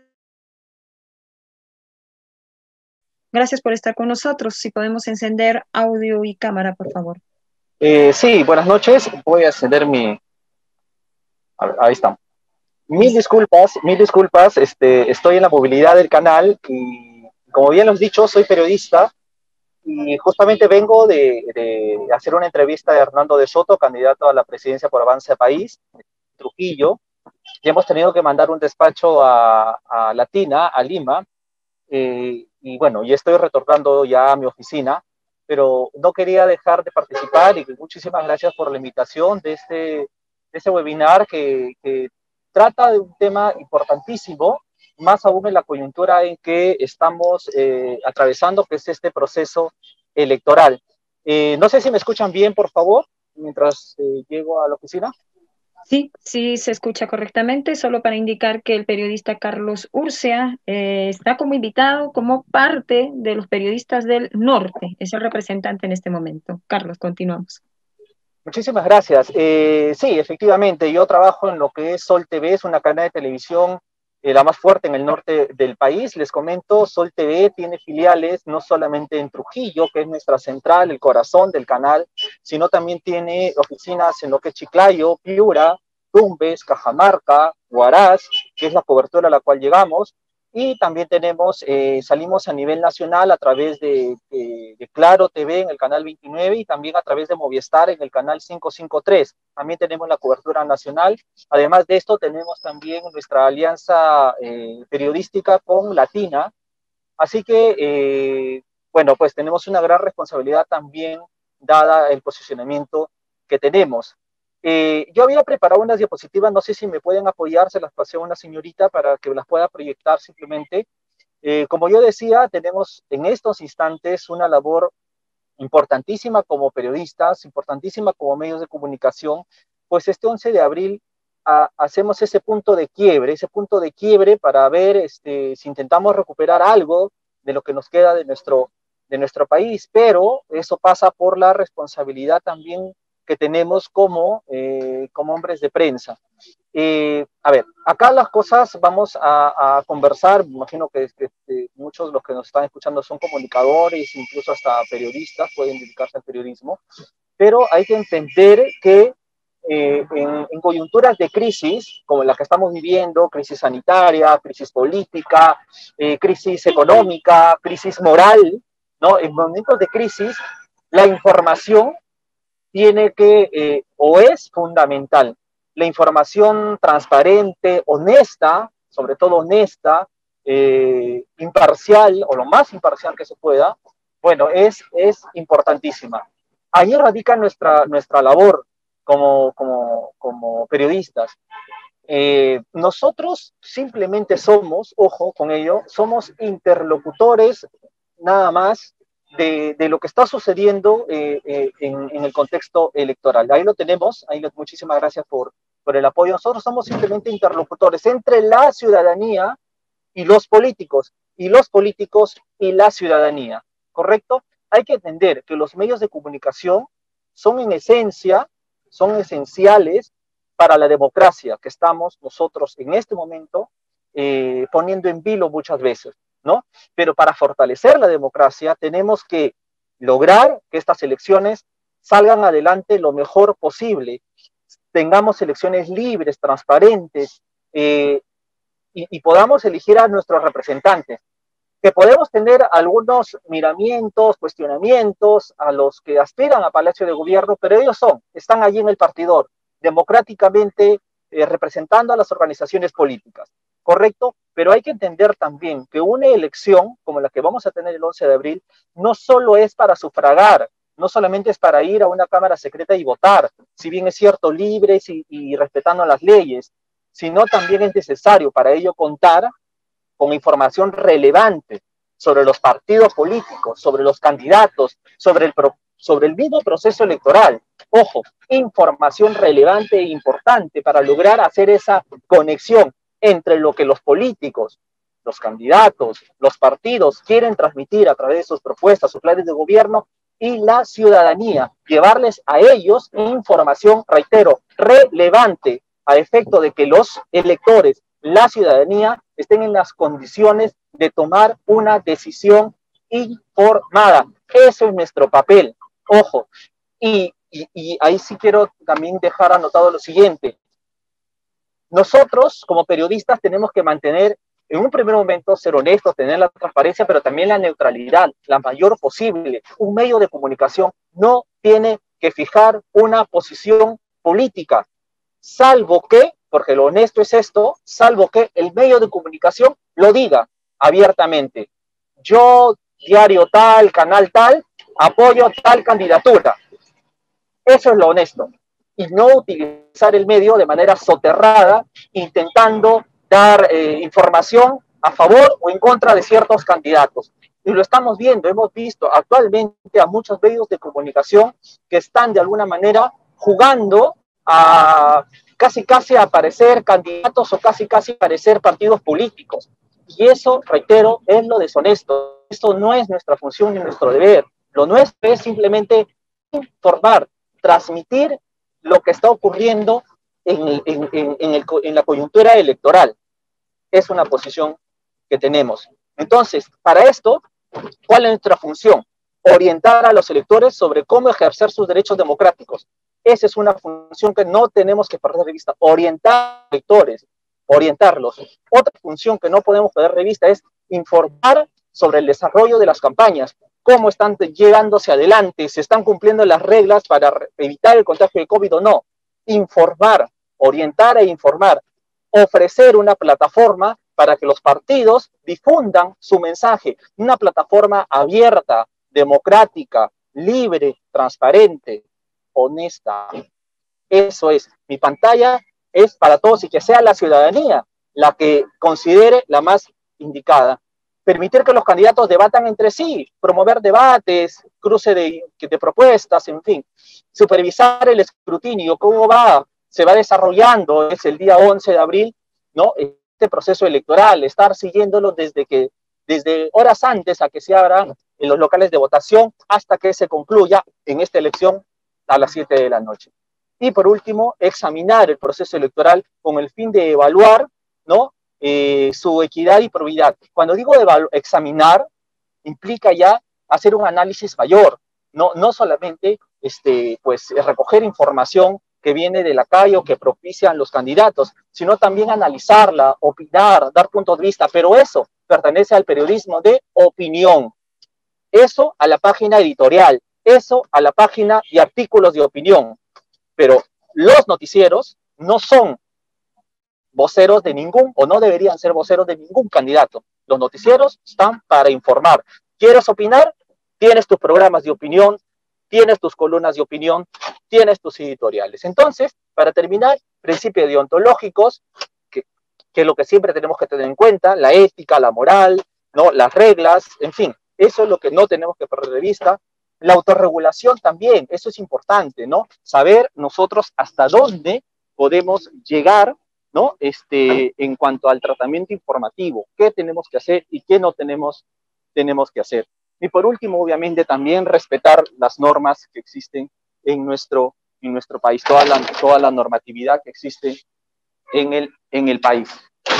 Gracias por estar con nosotros. Si podemos encender audio y cámara, por favor. Sí, buenas noches. Voy a encender mi... A ver, ahí está. Mil disculpas. Estoy en la movilidad del canal y, como bien lo has dicho, soy periodista y justamente vengo de hacer una entrevista de Hernando de Soto, candidato a la presidencia por Avance País, Trujillo, y hemos tenido que mandar un despacho a Latina, a Lima, y bueno, ya estoy retornando ya a mi oficina, pero no quería dejar de participar y muchísimas gracias por la invitación de este webinar que trata de un tema importantísimo, más aún en la coyuntura en que estamos atravesando, que es este proceso electoral. No sé si me escuchan bien, por favor, mientras llego a la oficina. Sí, sí se escucha correctamente, solo para indicar que el periodista Carlos Urcia está como invitado, como parte de los periodistas del norte, es el representante en este momento. Carlos, continuamos. Muchísimas gracias. Sí, efectivamente, yo trabajo en lo que es Sol TV, es una cadena de televisión la más fuerte en el norte del país. Les comento, Sol TV tiene filiales no solamente en Trujillo, que es nuestra central, el corazón del canal, sino también tiene oficinas en lo que es Chiclayo, Piura, Tumbes, Cajamarca, Huaraz, que es la cobertura a la cual llegamos. Y también tenemos, salimos a nivel nacional a través de Claro TV en el canal 29 y también a través de Movistar en el canal 553. También tenemos la cobertura nacional. Además de esto, tenemos también nuestra alianza periodística con Latina. Así que, bueno, pues tenemos una gran responsabilidad también dada el posicionamiento que tenemos. Yo había preparado unas diapositivas, no sé si me pueden apoyar, se las pasé a una señorita para que las pueda proyectar simplemente. Como yo decía, tenemos en estos instantes una labor importantísima como periodistas, importantísima como medios de comunicación, pues este 11 de abril hacemos ese punto de quiebre para ver si intentamos recuperar algo de lo que nos queda de nuestro país, pero eso pasa por la responsabilidad también que tenemos como hombres de prensa. A ver, acá las cosas vamos a conversar, me imagino que muchos de los que nos están escuchando son comunicadores, incluso hasta periodistas, pueden dedicarse al periodismo, pero hay que entender que en coyunturas de crisis, como la que estamos viviendo, crisis sanitaria, crisis política, crisis económica, crisis moral, ¿no? En momentos de crisis, la información tiene que, o es fundamental, la información transparente, honesta, sobre todo honesta, imparcial, o lo más imparcial que se pueda, bueno, es importantísima. Ahí radica nuestra labor como periodistas. Nosotros simplemente somos, ojo con ello, somos interlocutores nada más de lo que está sucediendo en el contexto electoral. Ahí lo tenemos, muchísimas gracias por por el apoyo. Nosotros somos simplemente interlocutores entre la ciudadanía y los políticos y la ciudadanía, ¿correcto? Hay que entender que los medios de comunicación son en esencia, son esenciales para la democracia que estamos nosotros en este momento poniendo en vilo muchas veces, ¿no? Pero para fortalecer la democracia tenemos que lograr que estas elecciones salgan adelante lo mejor posible, tengamos elecciones libres, transparentes, y podamos elegir a nuestros representantes. Que podemos tener algunos miramientos, cuestionamientos a los que aspiran a Palacio de Gobierno, pero ellos están allí en el partidor, democráticamente representando a las organizaciones políticas, ¿correcto? Pero hay que entender también que una elección como la que vamos a tener el 11 de abril no solo es para sufragar, no solamente es para ir a una cámara secreta y votar, si bien es cierto, libres y respetando las leyes, sino también es necesario para ello contar con información relevante sobre los partidos políticos, sobre los candidatos, sobre el mismo proceso electoral. Ojo, información relevante e importante para lograr hacer esa conexión entre lo que los políticos, los candidatos, los partidos quieren transmitir a través de sus propuestas, sus planes de gobierno, y la ciudadanía, llevarles a ellos información, reitero, relevante, a efecto de que los electores, la ciudadanía, estén en las condiciones de tomar una decisión informada. Eso es nuestro papel. Ojo, y ahí sí quiero también dejar anotado lo siguiente. Nosotros, como periodistas, tenemos que mantener, en un primer momento, ser honestos, tener la transparencia, pero también la neutralidad, la mayor posible. Un medio de comunicación no tiene que fijar una posición política, salvo que, porque lo honesto es esto, salvo que el medio de comunicación lo diga abiertamente. Yo, diario tal, canal tal, apoyo tal candidatura. Eso es lo honesto. Y no utilizar el medio de manera soterrada, intentando dar información a favor o en contra de ciertos candidatos. Y lo estamos viendo, hemos visto actualmente a muchos medios de comunicación que están de alguna manera jugando a casi aparecer candidatos o casi aparecer partidos políticos. Y eso, reitero, es lo deshonesto. Esto no es nuestra función ni nuestro deber. Lo nuestro es simplemente informar, transmitir lo que está ocurriendo en la coyuntura electoral. Es una posición que tenemos. Entonces, para esto, ¿cuál es nuestra función? Orientar a los electores sobre cómo ejercer sus derechos democráticos. Esa es una función que no tenemos que perder de vista. Orientar a los electores, orientarlos. Otra función que no podemos perder de vista es informar sobre el desarrollo de las campañas, cómo están llegándose adelante, se están cumpliendo las reglas para evitar el contagio de COVID o no. Informar, orientar e informar, ofrecer una plataforma para que los partidos difundan su mensaje, una plataforma abierta, democrática, libre, transparente, honesta. Eso es, mi pantalla es para todos y que sea la ciudadanía la que considere la más indicada. Permitir que los candidatos debatan entre sí, promover debates, cruce de propuestas, en fin. Supervisar el escrutinio, cómo se va desarrollando, es el día 11 de abril, ¿no? Este proceso electoral, estar siguiéndolo desde horas antes a que se abran en los locales de votación hasta que se concluya en esta elección a las 7 de la noche. Y por último, examinar el proceso electoral con el fin de evaluar, ¿no?, su equidad y probidad. Cuando digo examinar, implica ya hacer un análisis mayor, no solamente pues, recoger información que viene de la calle o que propician los candidatos, sino también analizarla, opinar, dar puntos de vista, pero eso pertenece al periodismo de opinión, eso a la página editorial, eso a la página y artículos de opinión, pero los noticieros no son voceros de ningún, o no deberían ser voceros de ningún candidato. Los noticieros están para informar. ¿Quieres opinar? Tienes tus programas de opinión, tienes tus columnas de opinión, tienes tus editoriales. Entonces, para terminar, principios deontológicos, que es lo que siempre tenemos que tener en cuenta, la ética, la moral, ¿no?, las reglas, en fin, eso es lo que no tenemos que perder de vista. La autorregulación también, eso es importante, ¿no? Saber nosotros hasta dónde podemos llegar, ¿no? En cuanto al tratamiento informativo, qué tenemos que hacer y qué no tenemos que hacer. Y por último, obviamente, también respetar las normas que existen en nuestro país, toda la normatividad que existe en el país.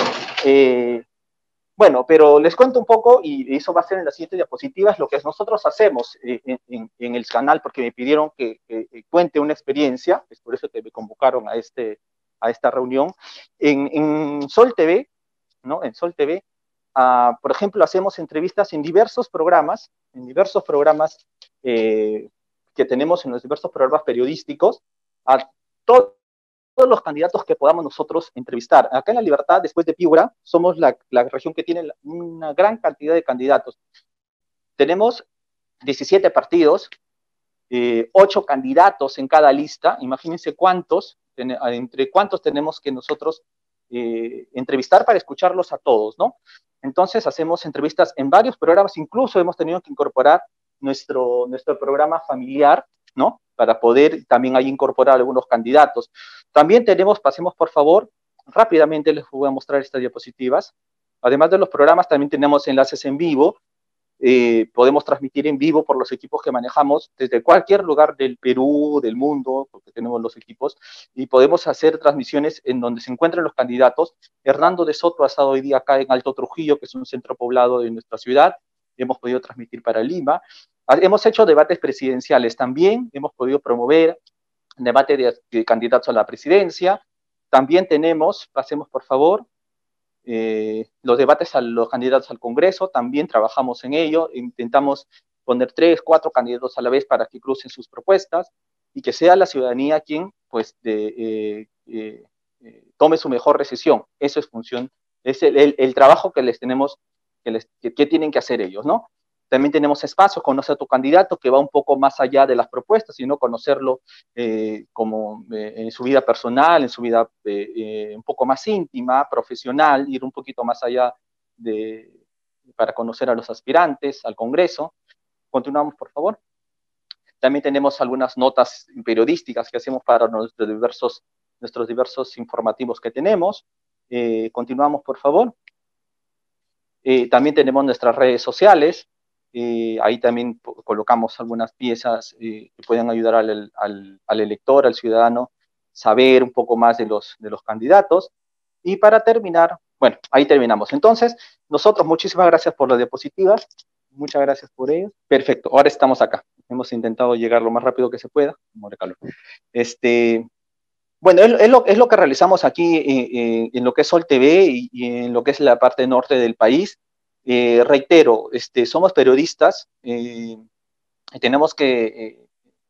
Bueno, pero les cuento un poco, y eso va a ser en las siguientes diapositivas, lo que nosotros hacemos en el canal, porque me pidieron que cuente una experiencia, es por eso que me convocaron a esta reunión. En Sol TV, ¿no? En Sol TV, por ejemplo, hacemos entrevistas en diversos programas que tenemos en los diversos programas periodísticos, a todos los candidatos que podamos nosotros entrevistar. Acá en La Libertad, después de Piura, somos la región que tiene una gran cantidad de candidatos. Tenemos 17 partidos, 8 candidatos en cada lista. Imagínense entre cuántos tenemos que nosotros entrevistar para escucharlos a todos, ¿no? Entonces hacemos entrevistas en varios programas, incluso hemos tenido que incorporar nuestro programa familiar, ¿no? Para poder también ahí incorporar algunos candidatos. También tenemos, pasemos por favor, rápidamente les voy a mostrar estas diapositivas. Además de los programas, también tenemos enlaces en vivo. Podemos transmitir en vivo por los equipos que manejamos desde cualquier lugar del Perú, del mundo, porque tenemos los equipos, y podemos hacer transmisiones en donde se encuentran los candidatos. Hernando de Soto ha estado hoy día acá en Alto Trujillo, que es un centro poblado de nuestra ciudad. Hemos podido transmitir para Lima. Hemos hecho debates presidenciales también, hemos podido promover debate de candidatos a la presidencia. También tenemos, pasemos por favor, los debates a los candidatos al Congreso, también trabajamos en ello, intentamos poner 3, 4 candidatos a la vez para que crucen sus propuestas y que sea la ciudadanía quien pues tome su mejor decisión. Eso es función, es el trabajo que les tenemos, que tienen que hacer ellos, ¿no? También tenemos espacio, conoce a tu candidato, que va un poco más allá de las propuestas, sino conocerlo como en su vida personal, en su vida un poco más íntima, profesional, ir un poquito más allá para conocer a los aspirantes al Congreso. Continuamos, por favor. También tenemos algunas notas periodísticas que hacemos para nuestros diversos informativos que tenemos. Continuamos, por favor. También tenemos nuestras redes sociales. Ahí también colocamos algunas piezas que pueden ayudar al elector, al ciudadano, saber un poco más de los candidatos. Y para terminar, bueno, ahí terminamos. Entonces, nosotros muchísimas gracias por las diapositivas, muchas gracias por ello. Perfecto, ahora estamos acá. Hemos intentado llegar lo más rápido que se pueda. Bueno, es lo que realizamos aquí en lo que es Sol TV y en lo que es la parte norte del país. Reitero, somos periodistas, tenemos que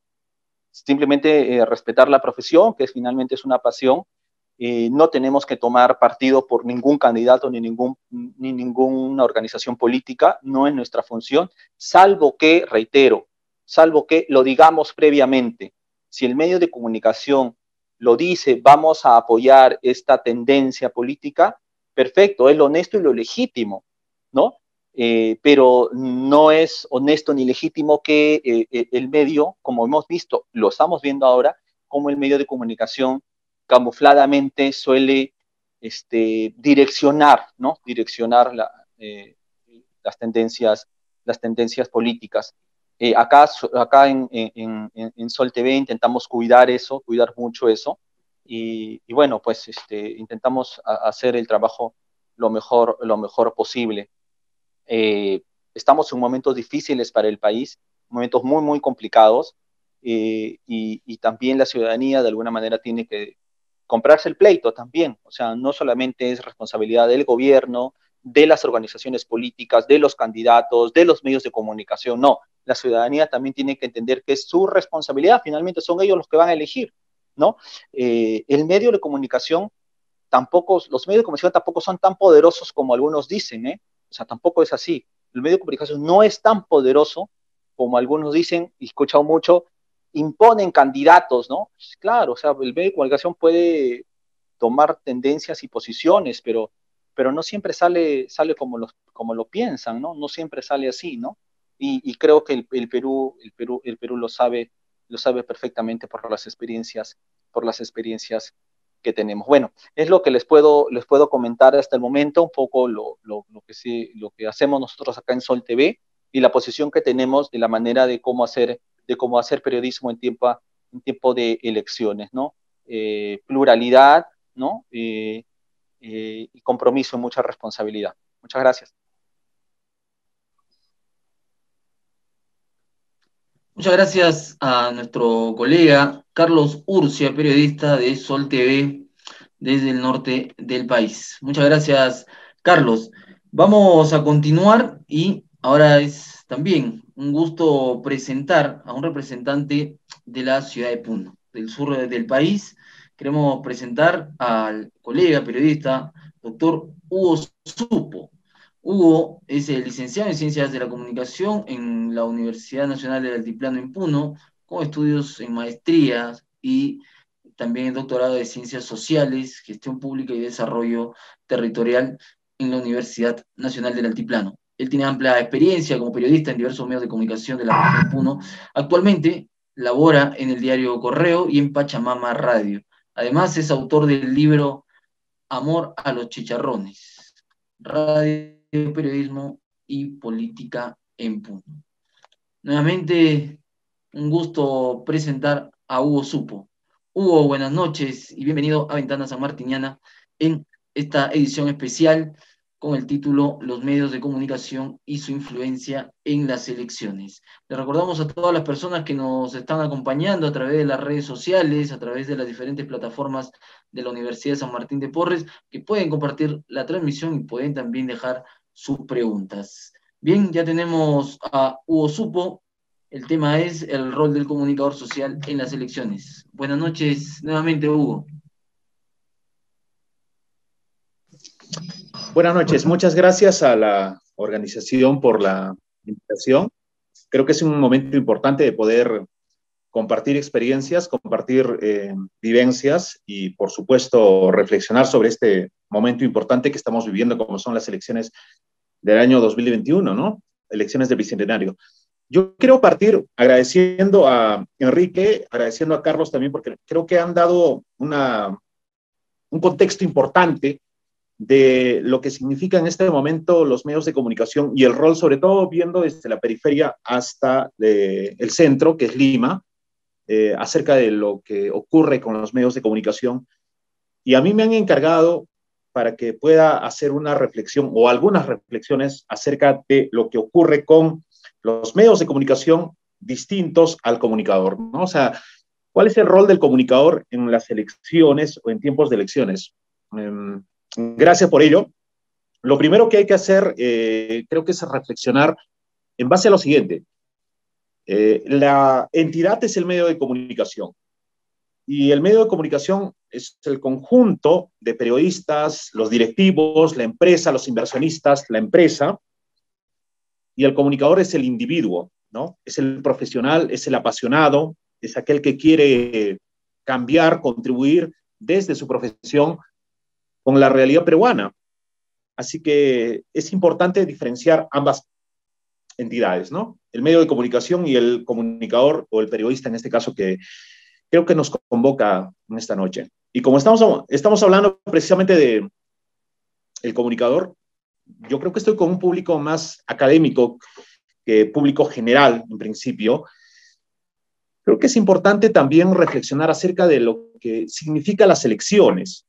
simplemente respetar la profesión, que finalmente es una pasión. No tenemos que tomar partido por ningún candidato ni ninguna organización política, no es nuestra función, salvo que, reitero, salvo que lo digamos previamente. Si el medio de comunicación lo dice, vamos a apoyar esta tendencia política, perfecto, es lo honesto y lo legítimo, ¿no? Pero no es honesto ni legítimo que el medio, como hemos visto, lo estamos viendo ahora, como el medio de comunicación camufladamente suele direccionar, ¿no? Direccionar las tendencias políticas. Acá en Sol TV intentamos cuidar mucho eso, y bueno, pues intentamos hacer el trabajo lo mejor posible. Estamos en momentos difíciles para el país, momentos muy, muy complicados, y también la ciudadanía de alguna manera tiene que comprarse el pleito también. O sea, no solamente es responsabilidad del gobierno, de las organizaciones políticas, de los candidatos, de los medios de comunicación, no. La ciudadanía también tiene que entender que es su responsabilidad, finalmente son ellos los que van a elegir, ¿no? El medio de comunicación los medios de comunicación tampoco son tan poderosos como algunos dicen, ¿eh? O sea, tampoco es así. El medio de comunicación no es tan poderoso como algunos dicen, y he escuchado mucho, imponen candidatos, ¿no? Pues claro, o sea, el medio de comunicación puede tomar tendencias y posiciones, pero no siempre sale como lo piensan, ¿no? No siempre sale así, ¿no? Y creo que el Perú lo sabe perfectamente por las experiencias que tenemos. Bueno, es lo que les puedo comentar hasta el momento, un poco lo que hacemos nosotros acá en Sol TV y la posición que tenemos de la manera de cómo hacer periodismo en tiempo de elecciones, ¿no? Pluralidad, ¿no? Y compromiso y mucha responsabilidad. Muchas gracias. Muchas gracias a nuestro colega Carlos Urcia, periodista de Sol TV desde el norte del país. Muchas gracias, Carlos. Vamos a continuar y ahora es también un gusto presentar a un representante de la ciudad de Puno, del sur del país. Queremos presentar al colega periodista, doctor Hugo Supo. Hugo es licenciado en Ciencias de la Comunicación en la Universidad Nacional del Altiplano en Puno, con estudios en maestrías y también el doctorado de Ciencias Sociales, Gestión Pública y Desarrollo Territorial en la Universidad Nacional del Altiplano. Él tiene amplia experiencia como periodista en diversos medios de comunicación de la región de Puno. Actualmente labora en el diario Correo y en Pachamama Radio. Además es autor del libro Amor a los Chicharrones, Radio, Periodismo y Política en Puno. Nuevamente, un gusto presentar a Hugo Supo. Hugo, buenas noches y bienvenido a Ventana Sanmartiniana en esta edición especial con el título Los medios de comunicación y su influencia en las elecciones. Le recordamos a todas las personas que nos están acompañando a través de las redes sociales, a través de las diferentes plataformas de la Universidad de San Martín de Porres, que pueden compartir la transmisión y pueden también dejar sus preguntas. Bien, ya tenemos a Hugo Supo. El tema es el rol del comunicador social en las elecciones. Buenas noches nuevamente, Hugo. Buenas noches, muchas gracias a la organización por la invitación. Creo que es un momento importante de poder compartir experiencias, compartir vivencias y, por supuesto, reflexionar sobre este momento importante que estamos viviendo, como son las elecciones del año 2021, ¿no? Elecciones del Bicentenario. Yo quiero partir agradeciendo a Enrique, agradeciendo a Carlos también, porque creo que han dado un contexto importante de lo que significa en este momento los medios de comunicación y el rol, sobre todo viendo desde la periferia hasta el centro, que es Lima, acerca de lo que ocurre con los medios de comunicación. Y a mí me han encargado para que pueda hacer una reflexión o algunas reflexiones acerca de lo que ocurre con los medios de comunicación distintos al comunicador, ¿no? O sea, ¿cuál es el rol del comunicador en las elecciones o en tiempos de elecciones? Gracias por ello. Lo primero que hay que hacer, creo que es reflexionar en base a lo siguiente. La entidad es el medio de comunicación y el medio de comunicación es el conjunto de periodistas, los directivos, la empresa, los inversionistas, la empresa, y el comunicador es el individuo, ¿no? Es el profesional, es el apasionado, es aquel que quiere cambiar, contribuir desde su profesión con la realidad peruana. Así que es importante diferenciar ambas entidades, ¿no? El medio de comunicación y el comunicador o el periodista, en este caso, que creo que nos convoca en esta noche. Y como estamos hablando precisamente de el comunicador, yo creo que estoy con un público más académico que público general, en principio. Creo que es importante también reflexionar acerca de lo que significan las elecciones.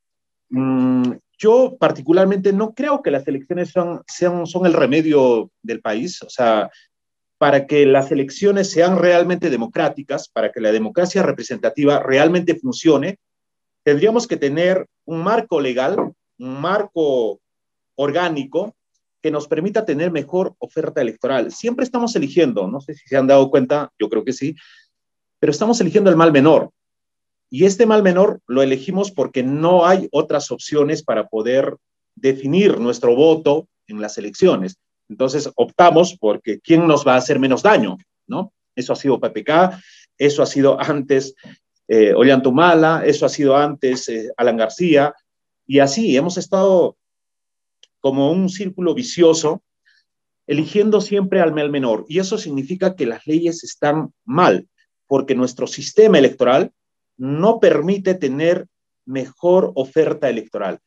Yo particularmente no creo que las elecciones son el remedio del país. O sea, para que las elecciones sean realmente democráticas, para que la democracia representativa realmente funcione, tendríamos que tener un marco legal, un marco orgánico que nos permita tener mejor oferta electoral. Siempre estamos eligiendo, no sé si se han dado cuenta, yo creo que sí, pero estamos eligiendo el mal menor. Y este mal menor lo elegimos porque no hay otras opciones para poder definir nuestro voto en las elecciones. Entonces optamos porque quién nos va a hacer menos daño, ¿no? Eso ha sido PPK, eso ha sido antes Ollantumala, eso ha sido antes Alan García, y así hemos estado como un círculo vicioso, eligiendo siempre al mal menor. Y eso significa que las leyes están mal, porque nuestro sistema electoral no permite tener mejor oferta electoral.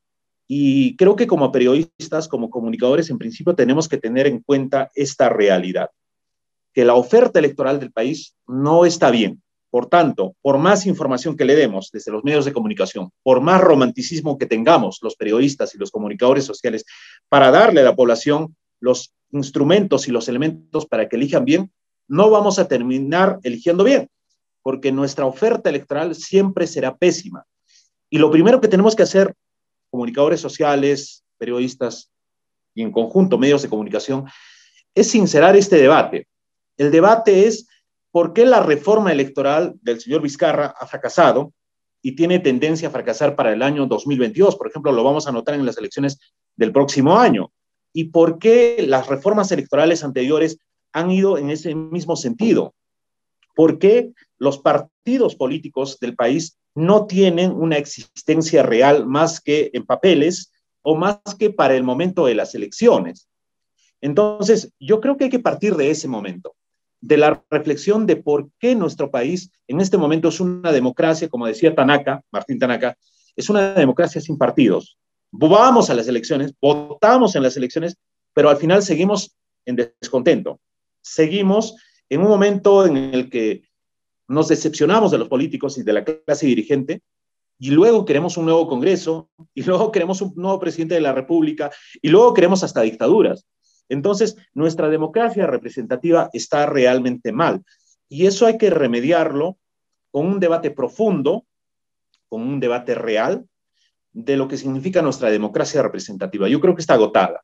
Y creo que como periodistas, como comunicadores, en principio tenemos que tener en cuenta esta realidad, que la oferta electoral del país no está bien. Por tanto, por más información que le demos desde los medios de comunicación, por más romanticismo que tengamos los periodistas y los comunicadores sociales para darle a la población los instrumentos y los elementos para que elijan bien, no vamos a terminar eligiendo bien, porque nuestra oferta electoral siempre será pésima. Y lo primero que tenemos que hacer, comunicadores sociales, periodistas y en conjunto medios de comunicación, es sincerar este debate. El debate es por qué la reforma electoral del señor Vizcarra ha fracasado y tiene tendencia a fracasar para el año 2022. Por ejemplo, lo vamos a notar en las elecciones del próximo año. Y por qué las reformas electorales anteriores han ido en ese mismo sentido. ¿Por qué los partidos políticos del país no tienen una existencia real más que en papeles o más que para el momento de las elecciones? Entonces, yo creo que hay que partir de ese momento, de la reflexión de por qué nuestro país en este momento es una democracia, como decía Tanaka, Martín Tanaka, es una democracia sin partidos. Vamos a las elecciones, votamos en las elecciones, pero al final seguimos en descontento. Seguimos en un momento en el que nos decepcionamos de los políticos y de la clase dirigente, y luego queremos un nuevo Congreso, y luego queremos un nuevo presidente de la República, y luego queremos hasta dictaduras. Entonces, nuestra democracia representativa está realmente mal, y eso hay que remediarlo con un debate profundo, con un debate real, de lo que significa nuestra democracia representativa. Yo creo que está agotada.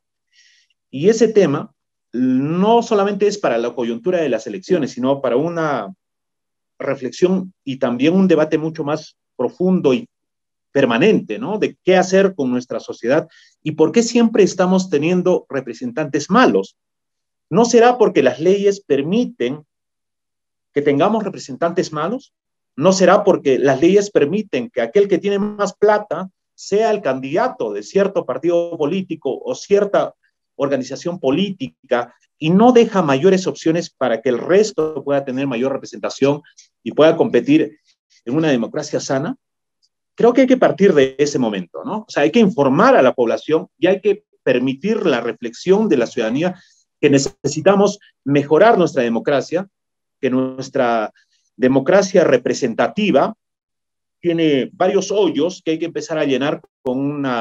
Y ese tema no solamente es para la coyuntura de las elecciones, sino para una reflexión y también un debate mucho más profundo y permanente, ¿no? De qué hacer con nuestra sociedad y por qué siempre estamos teniendo representantes malos. ¿No será porque las leyes permiten que tengamos representantes malos? ¿No será porque las leyes permiten que aquel que tiene más plata sea el candidato de cierto partido político o cierta organización política y no deja mayores opciones para que el resto pueda tener mayor representación y pueda competir en una democracia sana? Creo que hay que partir de ese momento, ¿no? O sea, hay que informar a la población y hay que permitir la reflexión de la ciudadanía que necesitamos mejorar nuestra democracia, que nuestra democracia representativa tiene varios hoyos que hay que empezar a llenar con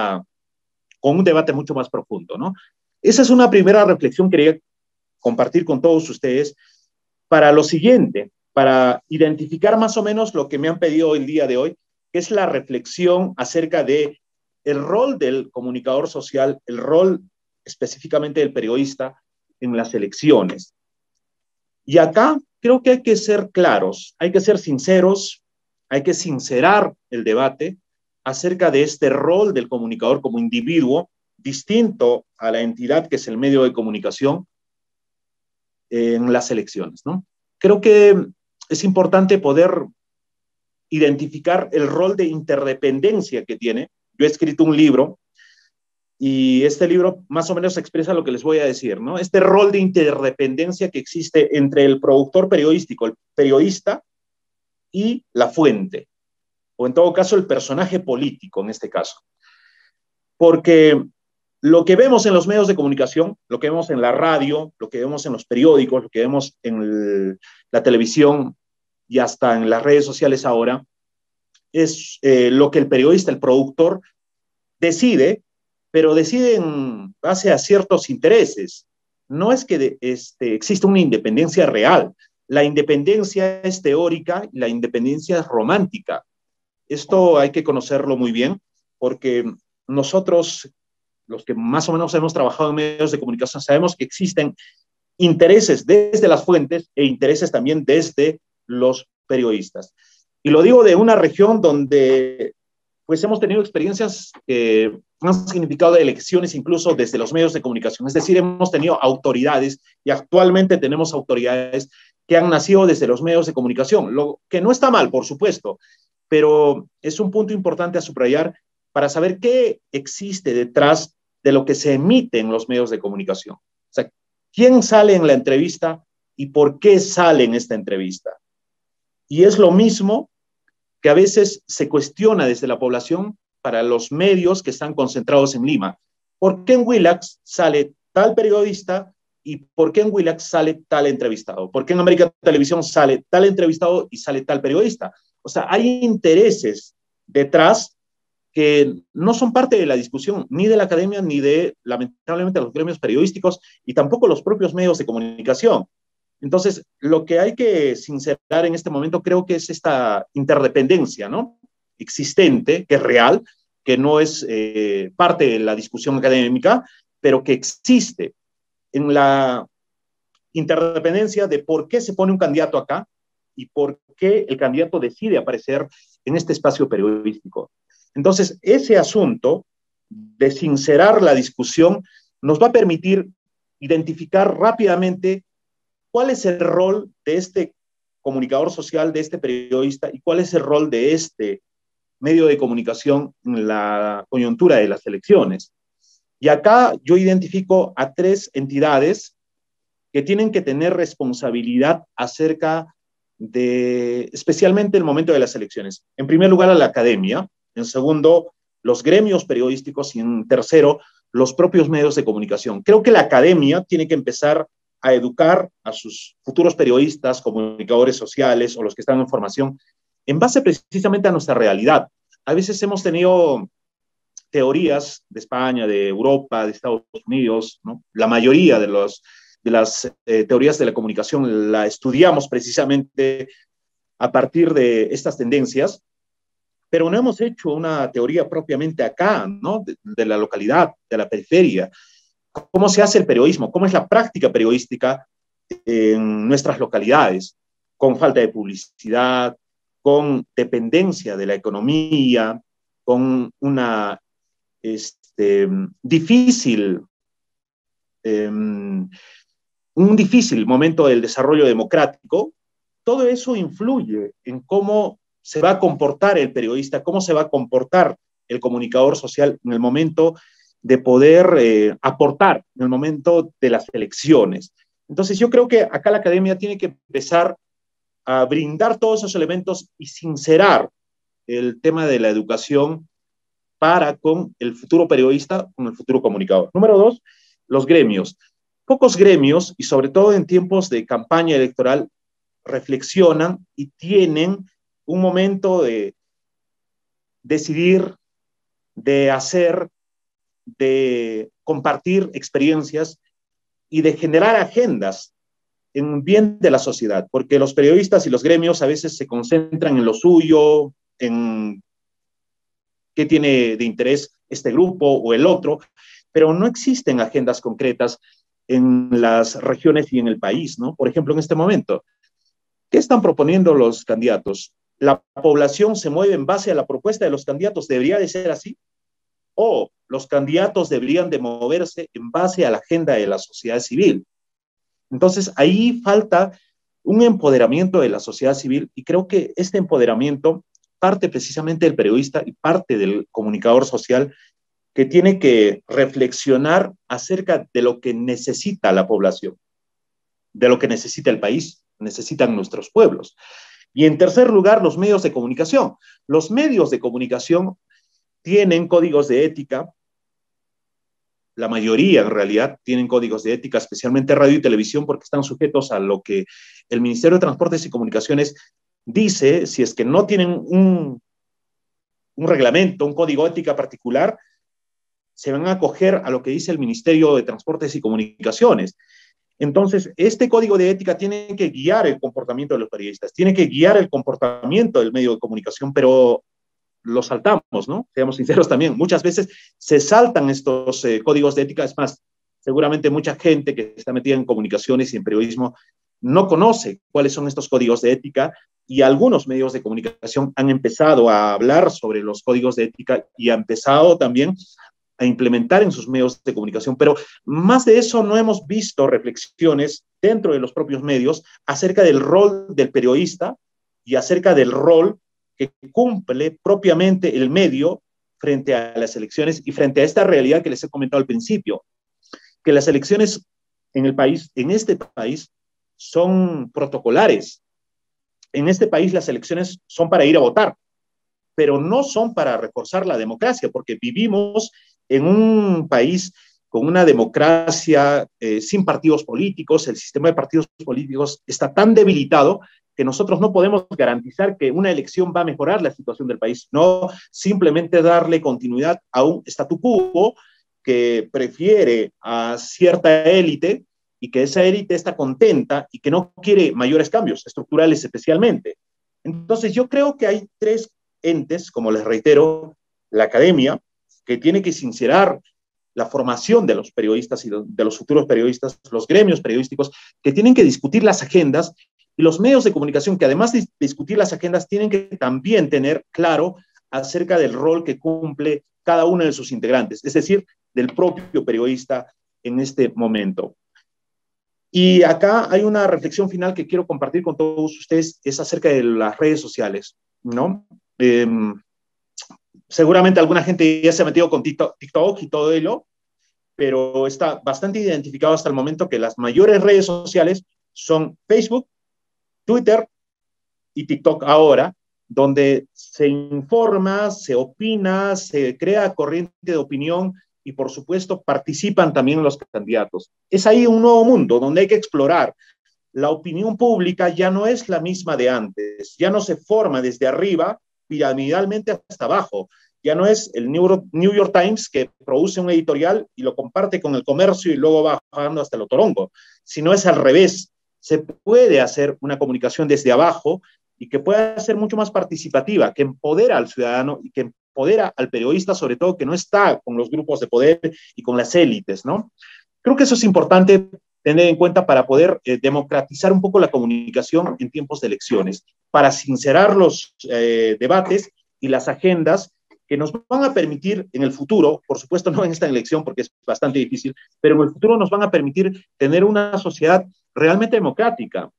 un debate mucho más profundo, ¿no? Esa es una primera reflexión que quería compartir con todos ustedes para lo siguiente, para identificar más o menos lo que me han pedido el día de hoy, que es la reflexión acerca de el rol del comunicador social, el rol específicamente del periodista en las elecciones. Y acá creo que hay que ser claros, hay que ser sinceros, hay que sincerar el debate acerca de este rol del comunicador como individuo, distinto a la entidad que es el medio de comunicación en las elecciones, ¿no? Creo que es importante poder identificar el rol de interdependencia que tiene. Yo he escrito un libro y este libro más o menos expresa lo que les voy a decir, ¿no? Este rol de interdependencia que existe entre el productor periodístico, el periodista y la fuente, o en todo caso el personaje político en este caso. Porque lo que vemos en los medios de comunicación, lo que vemos en la radio, lo que vemos en los periódicos, lo que vemos en la televisión y hasta en las redes sociales ahora, es lo que el periodista, el productor, decide, pero decide en base a ciertos intereses. No es que exista una independencia real. La independencia es teórica y la independencia es romántica. Esto hay que conocerlo muy bien porque nosotros, los que más o menos hemos trabajado en medios de comunicación, sabemos que existen intereses desde las fuentes e intereses también desde los periodistas. Y lo digo de una región donde pues hemos tenido experiencias que han significado de elecciones incluso desde los medios de comunicación. Es decir, hemos tenido autoridades y actualmente tenemos autoridades que han nacido desde los medios de comunicación, lo que no está mal, por supuesto, pero es un punto importante a subrayar para saber qué existe detrás de lo que se emite en los medios de comunicación. O sea, ¿quién sale en la entrevista y por qué sale en esta entrevista? Y es lo mismo que a veces se cuestiona desde la población para los medios que están concentrados en Lima. ¿Por qué en Willax sale tal periodista y por qué en Willax sale tal entrevistado? ¿Por qué en América Televisión sale tal entrevistado y sale tal periodista? O sea, hay intereses detrás que no son parte de la discusión ni de la academia ni de, lamentablemente, los gremios periodísticos y tampoco los propios medios de comunicación. Entonces, lo que hay que sincerar en este momento creo que es esta interdependencia, ¿no?, existente, que es real, que no es parte de la discusión académica, pero que existe en la interdependencia de por qué se pone un candidato acá y por qué el candidato decide aparecer en este espacio periodístico. Entonces, ese asunto de sincerar la discusión nos va a permitir identificar rápidamente cuál es el rol de este comunicador social, de este periodista, y cuál es el rol de este medio de comunicación en la coyuntura de las elecciones. Y acá yo identifico a 3 entidades que tienen que tener responsabilidad acerca de, especialmente el momento de las elecciones. En primer lugar, a la academia, en segundo, los gremios periodísticos y en tercero, los propios medios de comunicación. Creo que la academia tiene que empezar a educar a sus futuros periodistas, comunicadores sociales o los que están en formación en base precisamente a nuestra realidad. A veces hemos tenido teorías de España, de Europa, de Estados Unidos, ¿no? La mayoría de las teorías de la comunicación la estudiamos precisamente a partir de estas tendencias, pero no hemos hecho una teoría propiamente acá, ¿no?, de la localidad, de la periferia. ¿Cómo se hace el periodismo? ¿Cómo es la práctica periodística en nuestras localidades? Con falta de publicidad, con dependencia de la economía, con una difícil, un difícil momento del desarrollo democrático. Todo eso influye en cómo se va a comportar el periodista, cómo se va a comportar el comunicador social en el momento de poder aportar, en el momento de las elecciones. Entonces yo creo que acá la academia tiene que empezar a brindar todos esos elementos y sincerar el tema de la educación para con el futuro periodista, con el futuro comunicador. Número 2, los gremios. Pocos gremios, y sobre todo en tiempos de campaña electoral, reflexionan y tienen un momento de decidir, de hacer, de compartir experiencias y de generar agendas en bien de la sociedad, porque los periodistas y los gremios a veces se concentran en lo suyo, en qué tiene de interés este grupo o el otro, pero no existen agendas concretas en las regiones y en el país, ¿no? Por ejemplo, en este momento, ¿qué están proponiendo los candidatos? ¿La población se mueve en base a la propuesta de los candidatos? ¿Debería de ser así? ¿O los candidatos deberían de moverse en base a la agenda de la sociedad civil? Entonces, ahí falta un empoderamiento de la sociedad civil y creo que este empoderamiento parte precisamente del periodista y parte del comunicador social que tiene que reflexionar acerca de lo que necesita la población, de lo que necesita el país, necesitan nuestros pueblos. Y en tercer lugar, los medios de comunicación. Los medios de comunicación tienen códigos de ética, la mayoría en realidad tienen códigos de ética, especialmente radio y televisión, porque están sujetos a lo que el Ministerio de Transportes y Comunicaciones dice. Si es que no tienen un reglamento, un código de ética particular, se van a acoger a lo que dice el Ministerio de Transportes y Comunicaciones. Entonces, este código de ética tiene que guiar el comportamiento de los periodistas, tiene que guiar el comportamiento del medio de comunicación, pero lo saltamos, ¿no? Seamos sinceros también, muchas veces se saltan estos códigos de ética. Es más, seguramente mucha gente que está metida en comunicaciones y en periodismo no conoce cuáles son estos códigos de ética, y algunos medios de comunicación han empezado a hablar sobre los códigos de ética y han empezado también a implementar en sus medios de comunicación, pero más de eso no hemos visto reflexiones dentro de los propios medios acerca del rol del periodista y acerca del rol que cumple propiamente el medio frente a las elecciones y frente a esta realidad que les he comentado al principio, que las elecciones en el país, en este país, son protocolares. En este país las elecciones son para ir a votar, pero no son para reforzar la democracia, porque vivimos en un país con una democracia sin partidos políticos. El sistema de partidos políticos está tan debilitado que nosotros no podemos garantizar que una elección va a mejorar la situación del país, no simplemente darle continuidad a un statu quo que prefiere a cierta élite y que esa élite está contenta y que no quiere mayores cambios estructurales especialmente. Entonces yo creo que hay tres entes, como les reitero: la academia, que tiene que sincerar la formación de los periodistas y de los futuros periodistas, los gremios periodísticos, que tienen que discutir las agendas, y los medios de comunicación, que además de discutir las agendas, tienen que también tener claro acerca del rol que cumple cada uno de sus integrantes, es decir, del propio periodista en este momento. Y acá hay una reflexión final que quiero compartir con todos ustedes, es acerca de las redes sociales, ¿no? Seguramente alguna gente ya se ha metido con TikTok y todo ello, pero está bastante identificado hasta el momento que las mayores redes sociales son Facebook, Twitter y TikTok ahora, donde se informa, se opina, se crea corriente de opinión y, por supuesto, participan también los candidatos. Es ahí un nuevo mundo donde hay que explorar. La opinión pública ya no es la misma de antes, ya no se forma desde arriba piramidalmente hasta abajo. Ya no es el New York Times que produce un editorial y lo comparte con el comercio y luego va bajando hasta el otorongo, sino es al revés. Se puede hacer una comunicación desde abajo y que pueda ser mucho más participativa, que empodera al ciudadano y que empodera al periodista, sobre todo, que no está con los grupos de poder y con las élites, ¿no? Creo que eso es importante tener en cuenta para poder democratizar un poco la comunicación en tiempos de elecciones, para sincerar los debates y las agendas que nos van a permitir en el futuro, por supuesto no en esta elección porque es bastante difícil, pero en el futuro nos van a permitir tener una sociedad realmente democrática,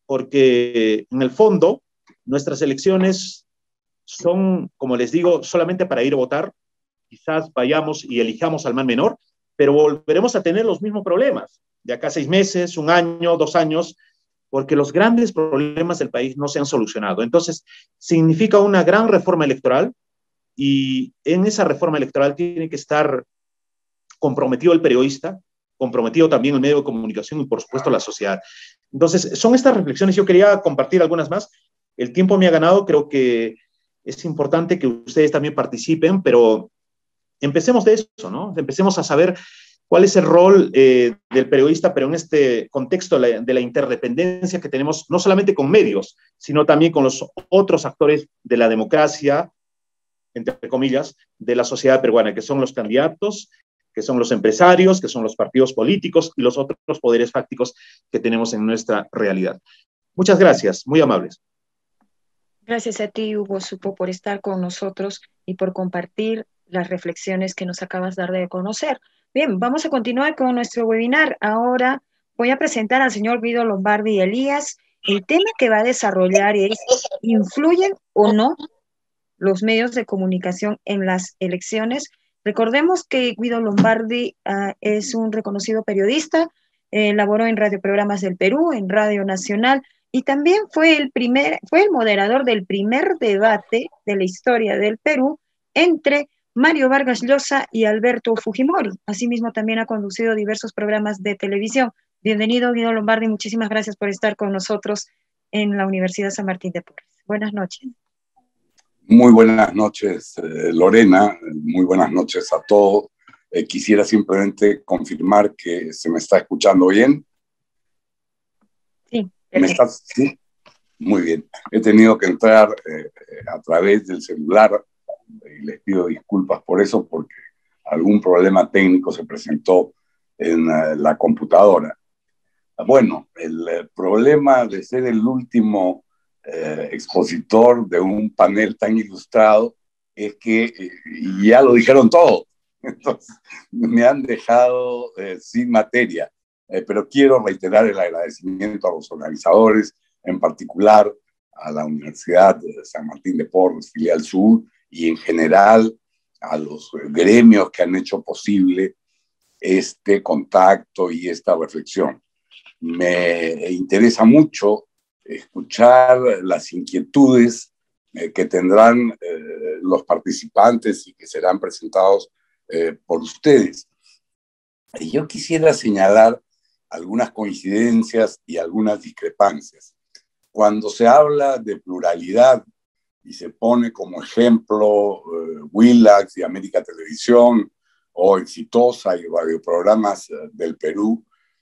porque en el fondo nuestras elecciones son, como les digo, solamente para ir a votar. Quizás vayamos y elijamos al mal menor, pero volveremos a tener los mismos problemas de acá a 6 meses, 1 año, 2 años, porque los grandes problemas del país no se han solucionado. Entonces, significa una gran reforma electoral, y en esa reforma electoral tiene que estar comprometido el periodista, comprometido también el medio de comunicación y, por supuesto, la sociedad. Entonces, son estas reflexiones. Yo quería compartir algunas más. El tiempo me ha ganado. Creo que es importante que ustedes también participen, pero empecemos de eso, ¿no? Empecemos a saber cuál es el rol del periodista, pero en este contexto de la interdependencia que tenemos, no solamente con medios, sino también con los otros actores de la democracia, entre comillas, de la sociedad peruana, que son los candidatos, que son los empresarios, que son los partidos políticos y los otros poderes fácticos que tenemos en nuestra realidad. Muchas gracias, muy amables. Gracias a ti, Hugo Supo, por estar con nosotros y por compartir las reflexiones que nos acabas de dar de conocer. Bien, vamos a continuar con nuestro webinar. Ahora voy a presentar al señor Guido Lombardi Elías. El tema que va a desarrollar es: ¿influyen o no los medios de comunicación en las elecciones? Recordemos que Guido Lombardi es un reconocido periodista, laboró en radioprogramas del Perú, en Radio Nacional, y también fue el moderador del primer debate de la historia del Perú entre Mario Vargas Llosa y Alberto Fujimori. Asimismo, también ha conducido diversos programas de televisión. Bienvenido, Guido Lombardi, muchísimas gracias por estar con nosotros en la Universidad San Martín de Porres. Buenas noches. Muy buenas noches, Lorena. Muy buenas noches a todos. Quisiera simplemente confirmar que se me está escuchando bien. Sí. ¿Me estás? Sí. Muy bien. He tenido que entrar a través del celular y les pido disculpas por eso, porque algún problema técnico se presentó en la computadora. Bueno, el problema de ser el último expositor de un panel tan ilustrado es que ya lo dijeron todo, entonces me han dejado sin materia, pero quiero reiterar el agradecimiento a los organizadores, en particular a la Universidad de San Martín de Porres, Filial Sur, y en general a los gremios que han hecho posible este contacto y esta reflexión. Me interesa mucho escuchar las inquietudes que tendrán los participantes y que serán presentados por ustedes. Y yo quisiera señalar algunas coincidencias y algunas discrepancias. Cuando se habla de pluralidad y se pone como ejemplo Willax y América Televisión o Exitosa y radioprogramas del Perú,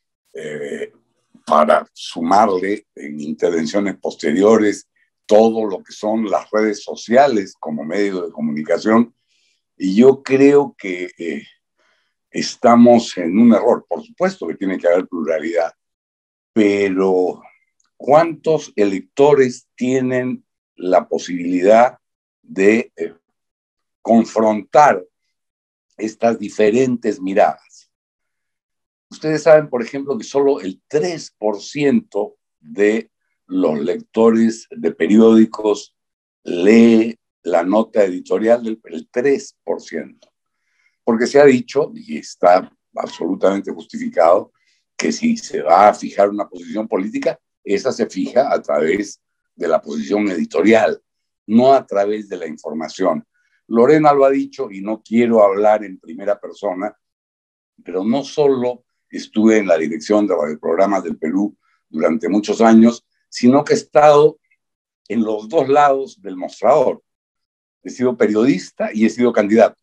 para sumarle en intervenciones posteriores todo lo que son las redes sociales como medio de comunicación, y yo creo que estamos en un error. Por supuesto que tiene que haber pluralidad, pero ¿cuántos electores tienen la posibilidad de confrontar estas diferentes miradas? Ustedes saben, por ejemplo, que solo el 3% de los lectores de periódicos lee la nota editorial, el 3%. Porque se ha dicho, y está absolutamente justificado, que si se va a fijar una posición política, esa se fija a través de la posición editorial, no a través de la información. Lorena lo ha dicho y no quiero hablar en primera persona, pero no solo estuve en la dirección de radioprogramas del Perú durante muchos años, sino que he estado en los dos lados del mostrador. He sido periodista y he sido candidato.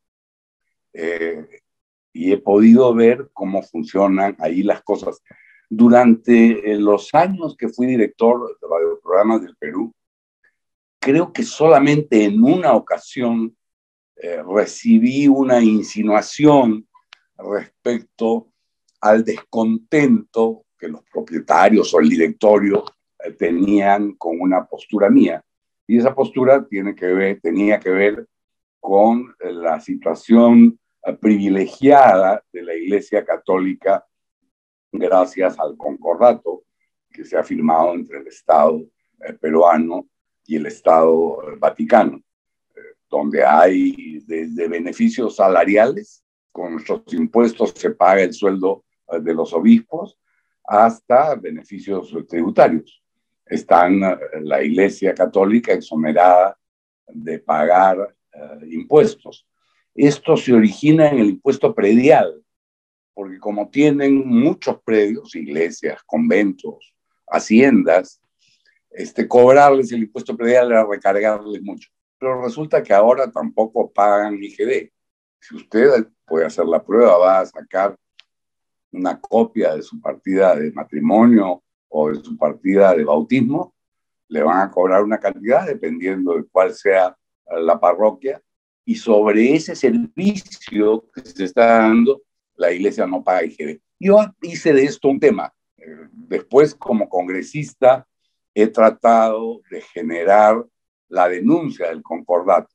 Y he podido ver cómo funcionan ahí las cosas. Durante los años que fui director de radioprogramas del Perú, creo que solamente en una ocasión recibí una insinuación respecto al descontento que los propietarios o el directorio tenían con una postura mía. Y esa postura tenía que ver con la situación privilegiada de la Iglesia Católica gracias al concordato que se ha firmado entre el Estado peruano y el Estado Vaticano, donde hay desde beneficios salariales, con nuestros impuestos se paga el sueldo de los obispos, hasta beneficios tributarios. Están la Iglesia Católica exonerada de pagar impuestos. Esto se origina en el impuesto predial, porque como tienen muchos predios, iglesias, conventos, haciendas, cobrarles el impuesto predial era recargarles mucho. Pero resulta que ahora tampoco pagan IGD. Si usted puede hacer la prueba, va a sacar una copia de su partida de matrimonio o de su partida de bautismo, le van a cobrar una cantidad dependiendo de cuál sea la parroquia, y sobre ese servicio que se está dando, la iglesia no paga IGD. Yo hice de esto un tema. Después, como congresista, he tratado de generar la denuncia del concordato.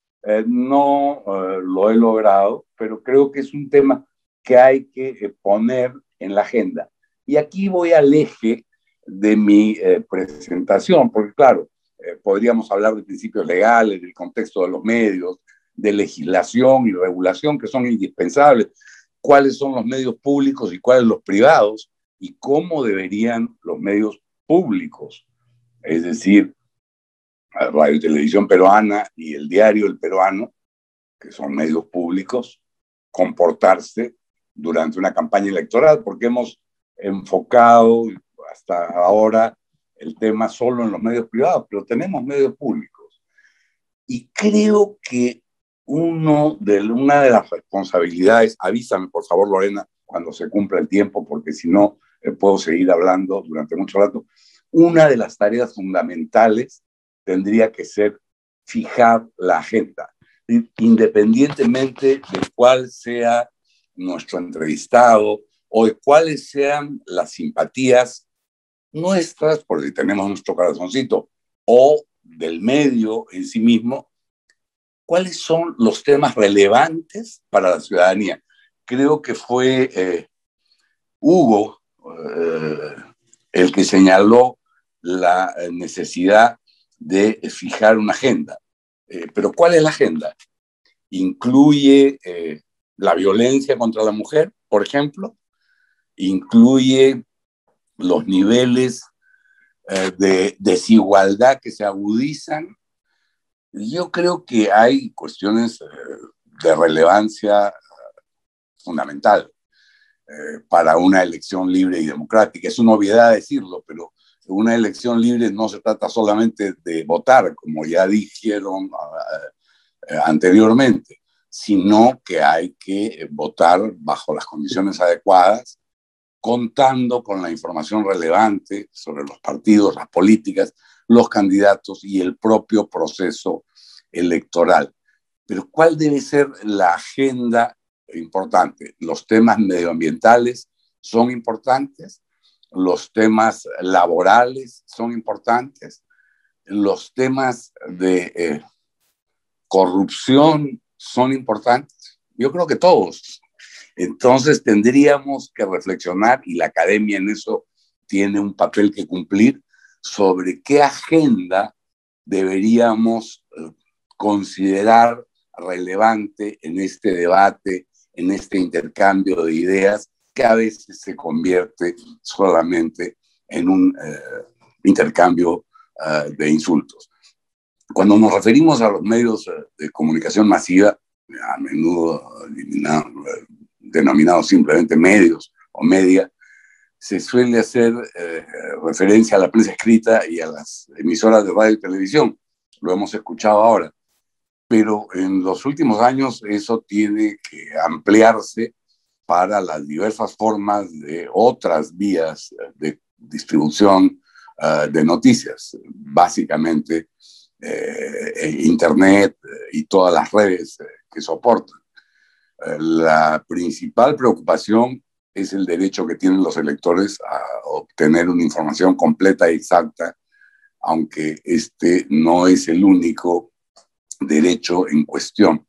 No lo he logrado, pero creo que es un tema que hay que poner en la agenda. Y aquí voy al eje de mi presentación, porque claro, podríamos hablar de principios legales, del contexto de los medios, de legislación y regulación que son indispensables, cuáles son los medios públicos y cuáles los privados, y cómo deberían los medios públicos, es decir, Radio y Televisión Peruana y el Diario El Peruano, que son medios públicos, comportarse durante una campaña electoral, porque hemos enfocado hasta ahora el tema solo en los medios privados, pero tenemos medios públicos. Y creo que una de las responsabilidades, avísame por favor Lorena cuando se cumpla el tiempo, porque si no puedo seguir hablando durante mucho rato, una de las tareas fundamentales tendría que ser fijar la agenda, independientemente de cuál sea nuestro entrevistado o de cuáles sean las simpatías nuestras, porque tenemos nuestro corazoncito, o del medio en sí mismo, cuáles son los temas relevantes para la ciudadanía. Creo que fue Hugo el que señaló la necesidad de fijar una agenda. Pero ¿cuál es la agenda? Incluye la violencia contra la mujer, por ejemplo, incluye los niveles de desigualdad que se agudizan, Yo creo que hay cuestiones de relevancia fundamental para una elección libre y democrática. Es una obviedad decirlo, pero una elección libre no se trata solamente de votar, como ya dijeron anteriormente, sino que hay que votar bajo las condiciones adecuadas, contando con la información relevante sobre los partidos, las políticas, los candidatos y el propio proceso electoral. Pero ¿cuál debe ser la agenda importante? Los temas medioambientales son importantes, los temas laborales son importantes, los temas de corrupción son importantes. Yo creo que todos. Entonces tendríamos que reflexionar, y la academia en eso tiene un papel que cumplir, sobre qué agenda deberíamos considerar relevante en este debate, en este intercambio de ideas, que a veces se convierte solamente en un intercambio de insultos. Cuando nos referimos a los medios de comunicación masiva, a menudo denominados simplemente medios o media, se suele hacer referencia a la prensa escrita y a las emisoras de radio y televisión. Lo hemos escuchado ahora. Pero en los últimos años eso tiene que ampliarse para las diversas formas de otras vías de distribución de noticias, básicamente Internet y todas las redes que soportan. La principal preocupación es el derecho que tienen los electores a obtener una información completa y exacta, aunque este no es el único derecho en cuestión.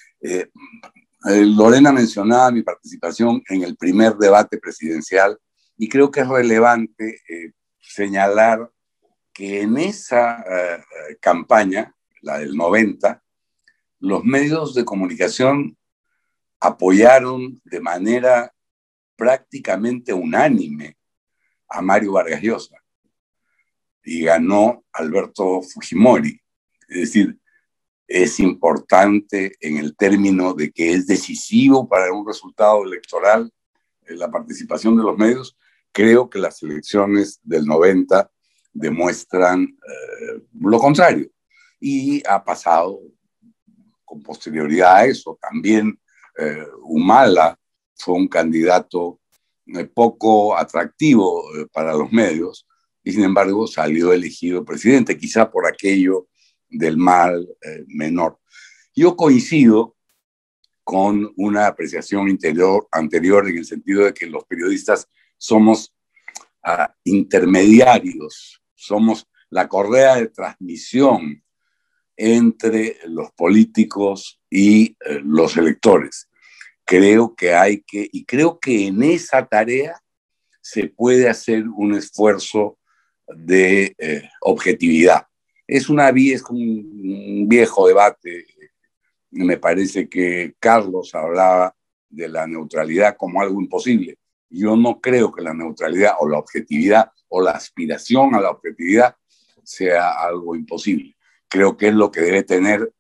Lorena mencionaba mi participación en el primer debate presidencial y creo que es relevante señalar que en esa campaña, la del 90, los medios de comunicación apoyaron de manera prácticamente unánime a Mario Vargas Llosa y ganó Alberto Fujimori. Es decir, es importante en el término de que es decisivo para un resultado electoral la participación de los medios. Creo que las elecciones del 90 demuestran lo contrario. Y ha pasado con posterioridad a eso. También Humala fue un candidato poco atractivo para los medios y sin embargo salió elegido presidente, quizá por aquello del mal menor. Yo coincido con una apreciación anterior en el sentido de que los periodistas somos intermediarios, somos la correa de transmisión entre los políticos y los electores. Creo que creo que en esa tarea se puede hacer un esfuerzo de objetividad. Es un viejo debate. Me parece que Carlos hablaba de la neutralidad como algo imposible. Yo no creo que la neutralidad o la objetividad o la aspiración a la objetividad sea algo imposible. Creo que es lo que debe tener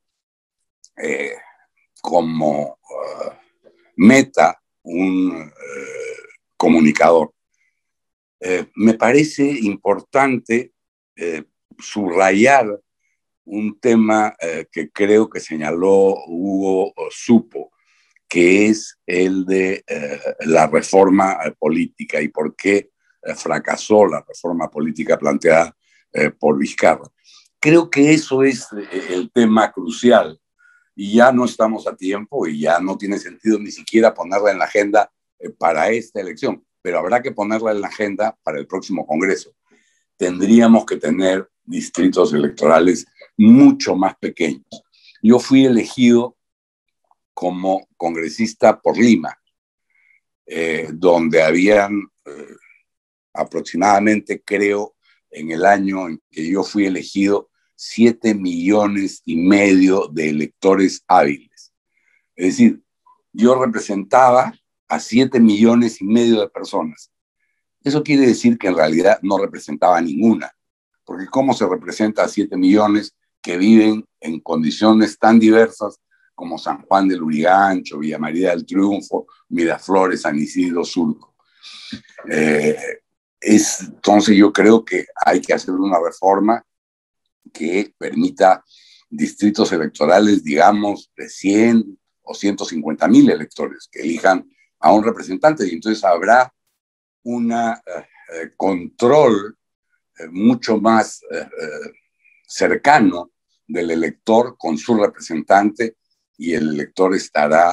como meta un comunicador. Me parece importante subrayar un tema que creo que señaló Hugo Supo, que es el de la reforma política y por qué fracasó la reforma política planteada por Vizcarra. Creo que eso es el tema crucial y ya no estamos a tiempo y ya no tiene sentido ni siquiera ponerla en la agenda para esta elección, pero habrá que ponerla en la agenda para el próximo Congreso. Tendríamos que tener distritos electorales mucho más pequeños. Yo fui elegido como congresista por Lima, donde habían aproximadamente, creo, en el año en que yo fui elegido, 7,5 millones de electores hábiles. Es decir, yo representaba a 7,5 millones de personas. Eso quiere decir que en realidad no representaba ninguna, porque ¿cómo se representa a 7 millones que viven en condiciones tan diversas como San Juan de Lurigancho, Villa María del Triunfo, Miraflores, San Isidro, Surco. Entonces yo creo que hay que hacer una reforma que permita distritos electorales, digamos, de 100 o 150.000 electores que elijan a un representante, y entonces habrá un control mucho más cercano del elector con su representante, y el elector estará,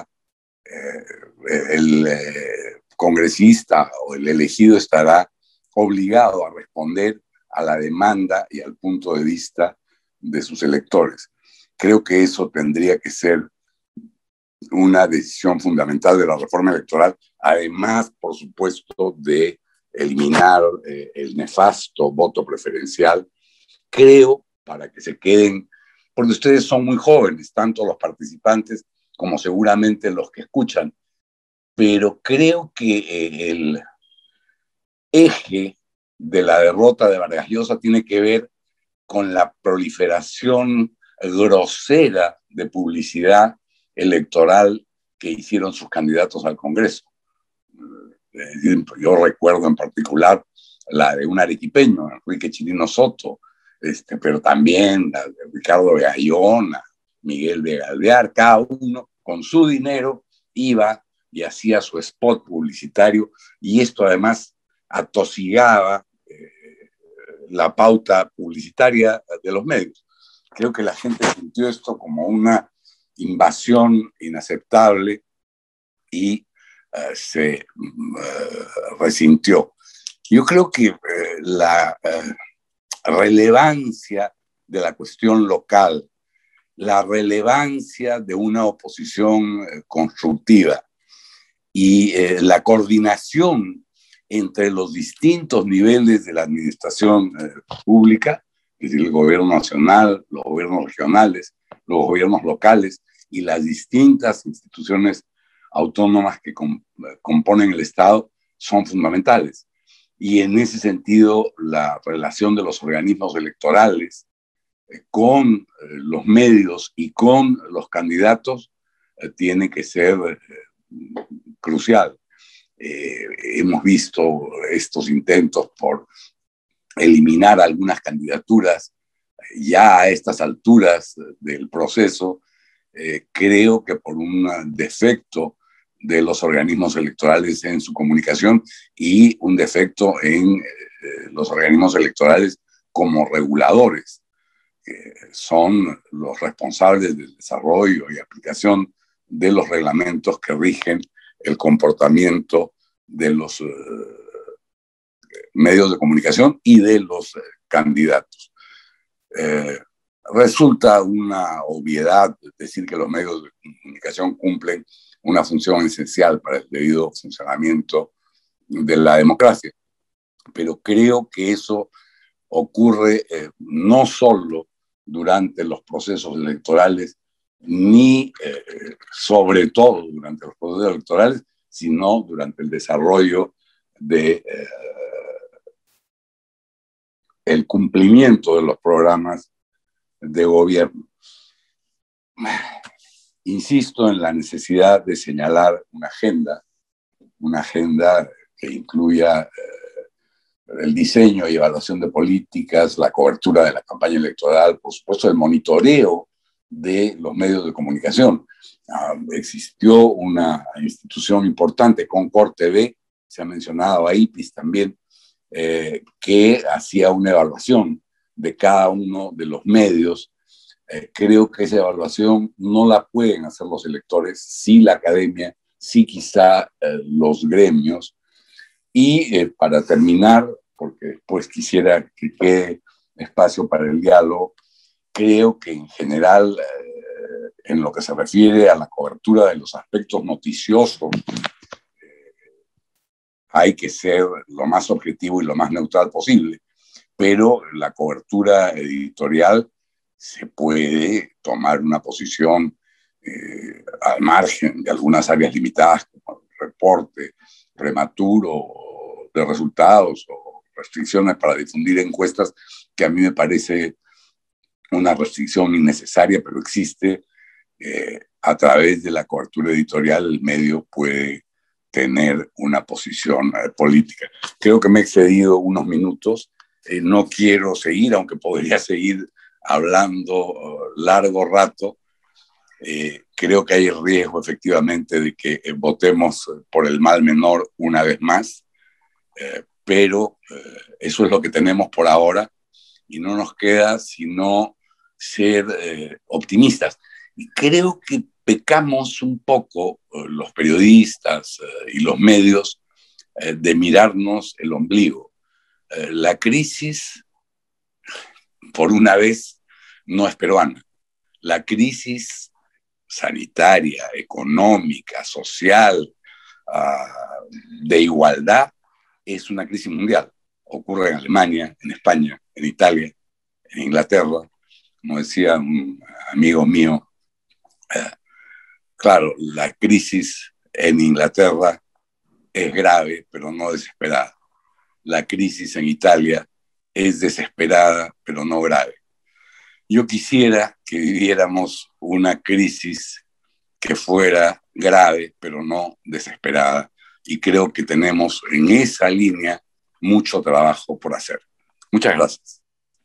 el congresista o el elegido estará obligado a responder a la demanda y al punto de vista de sus electores. Creo que eso tendría que ser una decisión fundamental de la reforma electoral, además, por supuesto, de eliminar el nefasto voto preferencial. Creo, para que se queden, porque ustedes son muy jóvenes, tanto los participantes como seguramente los que escuchan, pero creo que el eje de la derrota de Vargas Llosa tiene que ver con la proliferación grosera de publicidad electoral que hicieron sus candidatos al Congreso. Yo recuerdo en particular la de un arequipeño, Enrique Chirino Soto, pero también la de Ricardo Gayona, Miguel de Galdear. Cada uno con su dinero iba y hacía su spot publicitario, y esto además atosigaba la pauta publicitaria de los medios. Creo que la gente sintió esto como una invasión inaceptable y se resintió. Yo creo que la relevancia de la cuestión local, la relevancia de una oposición constructiva y la coordinación entre los distintos niveles de la administración pública, es decir, el gobierno nacional, los gobiernos regionales, los gobiernos locales y las distintas instituciones autónomas que componen el Estado, son fundamentales. Y en ese sentido, la relación de los organismos electorales con los medios y con los candidatos tiene que ser crucial. Hemos visto estos intentos por eliminar algunas candidaturas ya a estas alturas del proceso. Creo que por un defecto de los organismos electorales en su comunicación y un defecto en los organismos electorales como reguladores, que son los responsables del desarrollo y aplicación de los reglamentos que rigen el comportamiento de los medios de comunicación y de los candidatos. Resulta una obviedad decir que los medios de comunicación cumplen una función esencial para el debido funcionamiento de la democracia, pero creo que eso ocurre no solo durante los procesos electorales, ni sobre todo durante los procesos electorales, sino durante el desarrollo de el cumplimiento de los programas de gobierno. Insisto en la necesidad de señalar una agenda que incluya el diseño y evaluación de políticas, la cobertura de la campaña electoral, por supuesto el monitoreo de los medios de comunicación. Existió una institución importante, Concord TV, se ha mencionado a IPIS también, que hacía una evaluación de cada uno de los medios. Creo que esa evaluación no la pueden hacer los electores, sí la academia, sí quizá los gremios. Y para terminar, porque después quisiera que quede espacio para el diálogo, creo que en general, en lo que se refiere a la cobertura de los aspectos noticiosos, hay que ser lo más objetivo y lo más neutral posible, pero la cobertura editorial se puede tomar una posición al margen de algunas áreas limitadas, como el reporte prematuro de resultados o restricciones para difundir encuestas, que a mí me parece una restricción innecesaria, pero existe. A través de la cobertura editorial, el medio puede tener una posición política. Creo que me he excedido unos minutos. No quiero seguir, aunque podría seguir hablando largo rato. Creo que hay riesgo efectivamente de que votemos por el mal menor una vez más, pero eso es lo que tenemos por ahora y no nos queda sino ser optimistas. Y creo que pecamos un poco los periodistas y los medios de mirarnos el ombligo. La crisis, por una vez, no es peruana. La crisis sanitaria, económica, social, de igualdad, es una crisis mundial. Ocurre en Alemania, en España, en Italia, en Inglaterra. Como decía un amigo mío, claro, la crisis en Inglaterra es grave, pero no desesperada. La crisis en Italia es desesperada, pero no grave. Yo quisiera que viviéramos una crisis que fuera grave, pero no desesperada. Y creo que tenemos en esa línea mucho trabajo por hacer. Muchas gracias.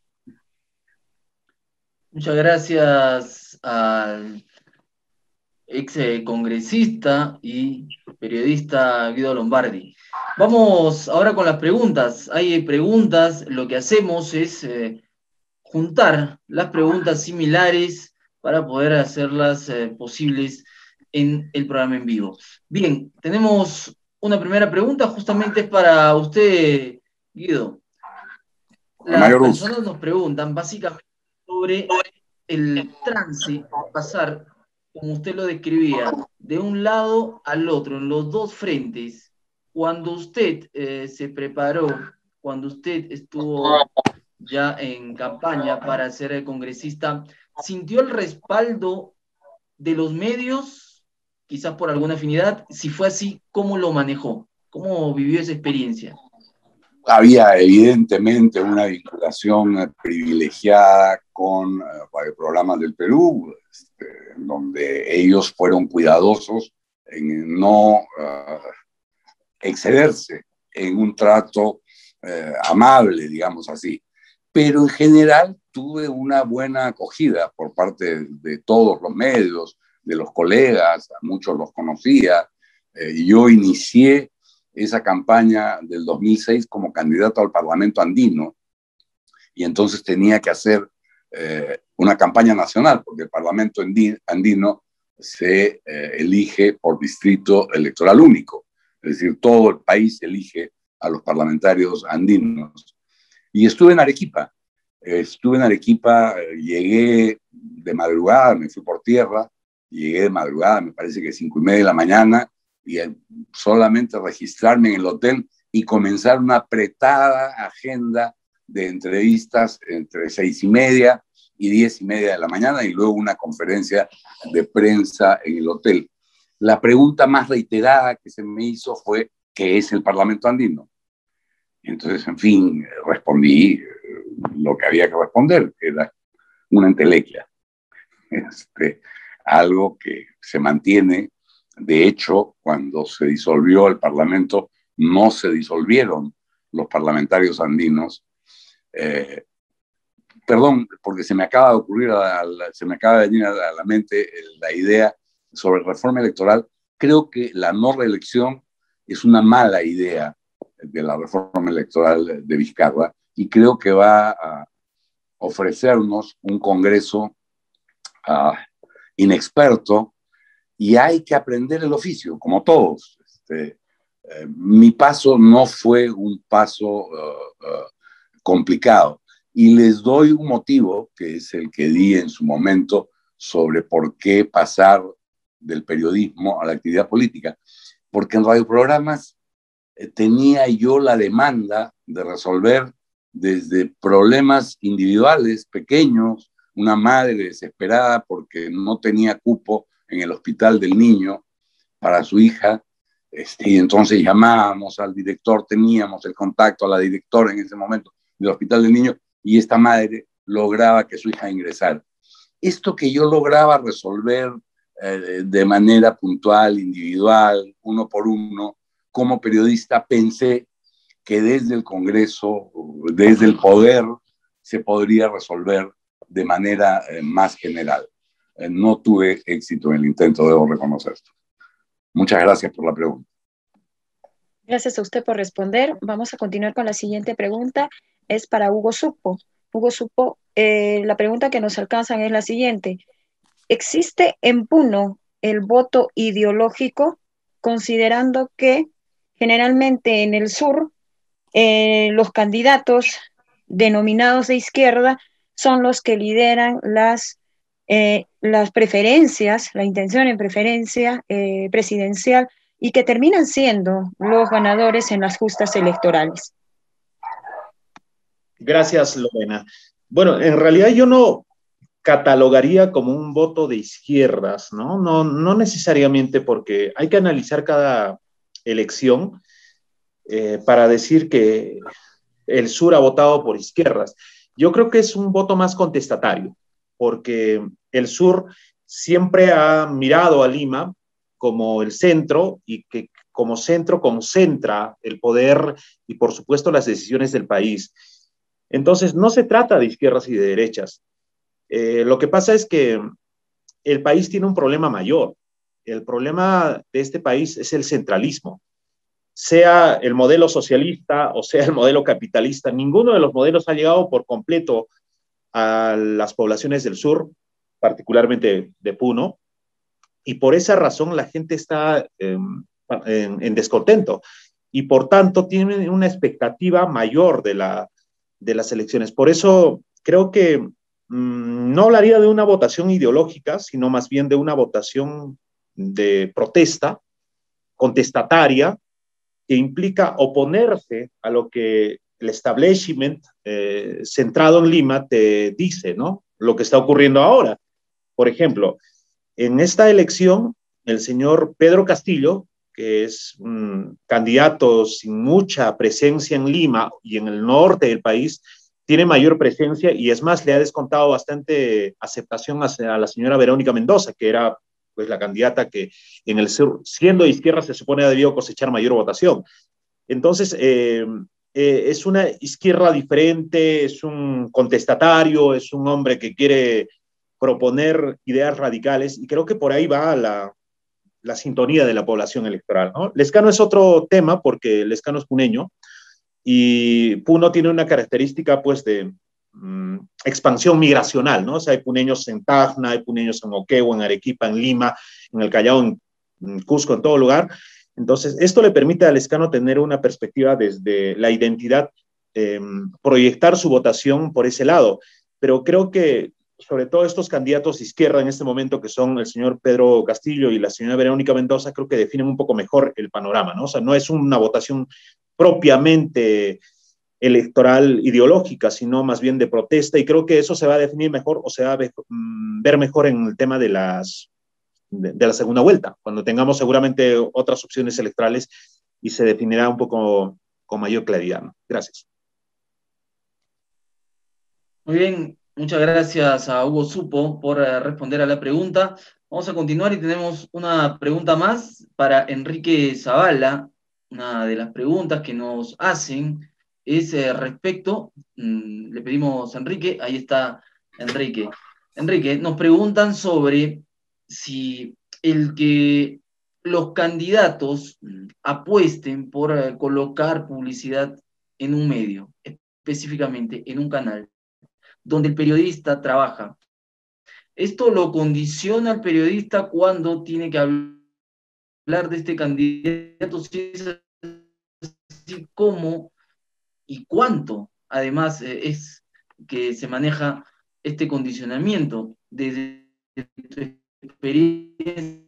Muchas gracias al ex congresista y periodista Guido Lombardi. Vamos ahora con las preguntas. Hay preguntas, lo que hacemos es juntar las preguntas similares para poder hacerlas posibles en el programa en vivo. Bien, tenemos una primera pregunta, justamente es para usted, Guido. Las personas nos preguntan básicamente sobre el trance, pasar, como usted lo describía, de un lado al otro, en los dos frentes. Cuando usted se preparó, cuando usted estuvo ya en campaña para ser congresista, ¿sintió el respaldo de los medios, quizás por alguna afinidad? Si fue así, ¿cómo lo manejó? ¿Cómo vivió esa experiencia? Había evidentemente una vinculación privilegiada con radioprogramas del Perú, donde ellos fueron cuidadosos en no excederse en un trato amable, digamos así. Pero en general tuve una buena acogida por parte de todos los medios, de los colegas, a muchos los conocía. Yo inicié esa campaña del 2006 como candidato al Parlamento andino y entonces tenía que hacer una campaña nacional porque el Parlamento andino se elige por distrito electoral único, es decir, todo el país elige a los parlamentarios andinos. Y estuve en Arequipa, llegué de madrugada, me fui por tierra, llegué de madrugada, me parece que 5:30 de la mañana, y solamente registrarme en el hotel y comenzar una apretada agenda de entrevistas entre 6:30 y 10:30 de la mañana y luego una conferencia de prensa en el hotel. La pregunta más reiterada que se me hizo fue, ¿qué es el Parlamento andino? Entonces, en fin, respondí lo que había que responder, que era una entelequia. Algo que se mantiene. De hecho, cuando se disolvió el Parlamento, no se disolvieron los parlamentarios andinos. Perdón, porque se me acaba de ocurrir, se me acaba de venir a la mente la idea sobre reforma electoral. Creo que la no reelección es una mala idea de la reforma electoral de Vizcarra y creo que va a ofrecernos un Congreso inexperto y hay que aprender el oficio, como todos. Mi paso no fue un paso complicado y les doy un motivo, que es el que di en su momento, sobre por qué pasar del periodismo a la actividad política. Porque en radioprogramas tenía yo la demanda de resolver desde problemas individuales pequeños, una madre desesperada porque no tenía cupo en el hospital del niño para su hija, y entonces llamábamos al director, teníamos el contacto a la directora en ese momento del hospital del niño, y esta madre lograba que su hija ingresara. Esto que yo lograba resolver de manera puntual, individual, uno por uno, como periodista, pensé que desde el Congreso, desde el poder, se podría resolver de manera más general. No tuve éxito en el intento, debo reconocer esto. Muchas gracias por la pregunta. Gracias a usted por responder. Vamos a continuar con la siguiente pregunta. Es para Hugo Supo. Hugo Supo, la pregunta que nos alcanzan es la siguiente. ¿Existe en Puno el voto ideológico, considerando que generalmente en el sur los candidatos denominados de izquierda son los que lideran las preferencias, la intención en preferencia presidencial y que terminan siendo los ganadores en las justas electorales? Gracias, Lorena. Bueno, en realidad yo no catalogaría como un voto de izquierdas, ¿no? No necesariamente, porque hay que analizar cada elección para decir que el sur ha votado por izquierdas. Yo creo que es un voto más contestatario, porque el sur siempre ha mirado a Lima como el centro y que como centro concentra el poder y, por supuesto, las decisiones del país. Entonces, no se trata de izquierdas y de derechas. Lo que pasa es que el país tiene un problema mayor. El problema de este país es el centralismo. Sea el modelo socialista o sea el modelo capitalista, ninguno de los modelos ha llegado por completo a las poblaciones del sur, particularmente de Puno, y por esa razón la gente está en descontento y por tanto tiene una expectativa mayor de las elecciones. Por eso creo que no hablaría de una votación ideológica, sino más bien de una votación de protesta, contestataria, que implica oponerse a lo que el establishment centrado en Lima te dice, ¿no? Lo que está ocurriendo ahora. Por ejemplo, en esta elección, el señor Pedro Castillo, que es un candidato sin mucha presencia en Lima y en el norte del país, tiene mayor presencia y es más, le ha descontado bastante aceptación a la señora Verónica Mendoza, que era pues la candidata que en el sur, siendo de izquierda, se supone debió cosechar mayor votación. Entonces, es una izquierda diferente, es un contestatario, es un hombre que quiere proponer ideas radicales y creo que por ahí va la sintonía de la población electoral, ¿no? Lescano es otro tema porque Lescano es puneño y Puno tiene una característica pues de expansión migracional, ¿no? O sea, hay puneños en Tacna, hay puneños en Moquegua, en Arequipa, en Lima, en el Callao, en Cusco, en todo lugar. Entonces, esto le permite a Lescano tener una perspectiva desde la identidad, proyectar su votación por ese lado. Pero creo que, sobre todo estos candidatos de izquierda en este momento, que son el señor Pedro Castillo y la señora Verónica Mendoza, creo que definen un poco mejor el panorama, ¿no? O sea, no es una votación propiamente electoral ideológica, sino más bien de protesta, y creo que eso se va a definir mejor o se va a ver mejor en el tema de la segunda vuelta, cuando tengamos seguramente otras opciones electorales y se definirá un poco con mayor claridad, ¿no? Gracias. Muy bien, muchas gracias a Hugo Supo por responder a la pregunta. Vamos a continuar y tenemos una pregunta más para Enrique Zavala. Una de las preguntas que nos hacen es respecto, le pedimos a Enrique, ahí está Enrique. Enrique, nos preguntan sobre si el que los candidatos apuesten por colocar publicidad en un medio, específicamente en un canal, donde el periodista trabaja. Esto lo condiciona al periodista cuando tiene que hablar de este candidato, si es así, cómo y cuánto, además, es que se maneja este condicionamiento desde tu experiencia.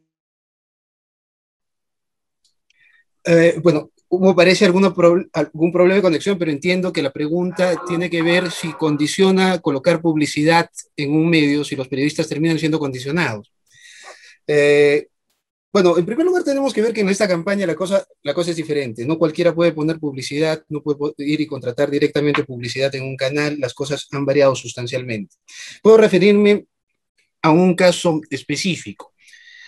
Bueno, hubo parece algún problema de conexión, pero entiendo que la pregunta tiene que ver si condiciona colocar publicidad en un medio, si los periodistas terminan siendo condicionados. Bueno, en primer lugar tenemos que ver que en esta campaña la cosa es diferente. No cualquiera puede poner publicidad, no puede ir y contratar directamente publicidad en un canal. Las cosas han variado sustancialmente. Puedo referirme a un caso específico.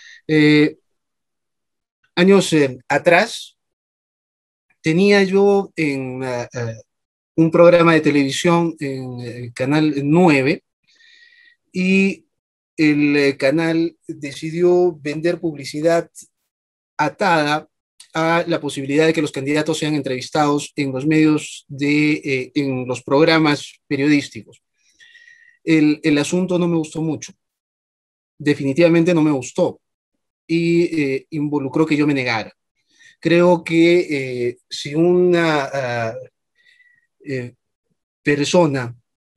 Años atrás tenía yo en un programa de televisión en el Canal 9 y el canal decidió vender publicidad atada a la posibilidad de que los candidatos sean entrevistados en los medios en los programas periodísticos. El asunto no me gustó mucho, definitivamente no me gustó y involucró que yo me negara. Creo que si una persona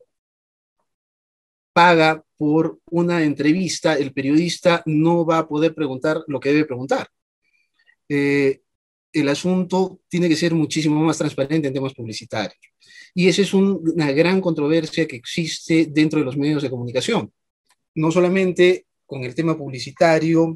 paga por una entrevista, el periodista no va a poder preguntar lo que debe preguntar. El asunto tiene que ser muchísimo más transparente en temas publicitarios. Y esa es una gran controversia que existe dentro de los medios de comunicación. No solamente con el tema publicitario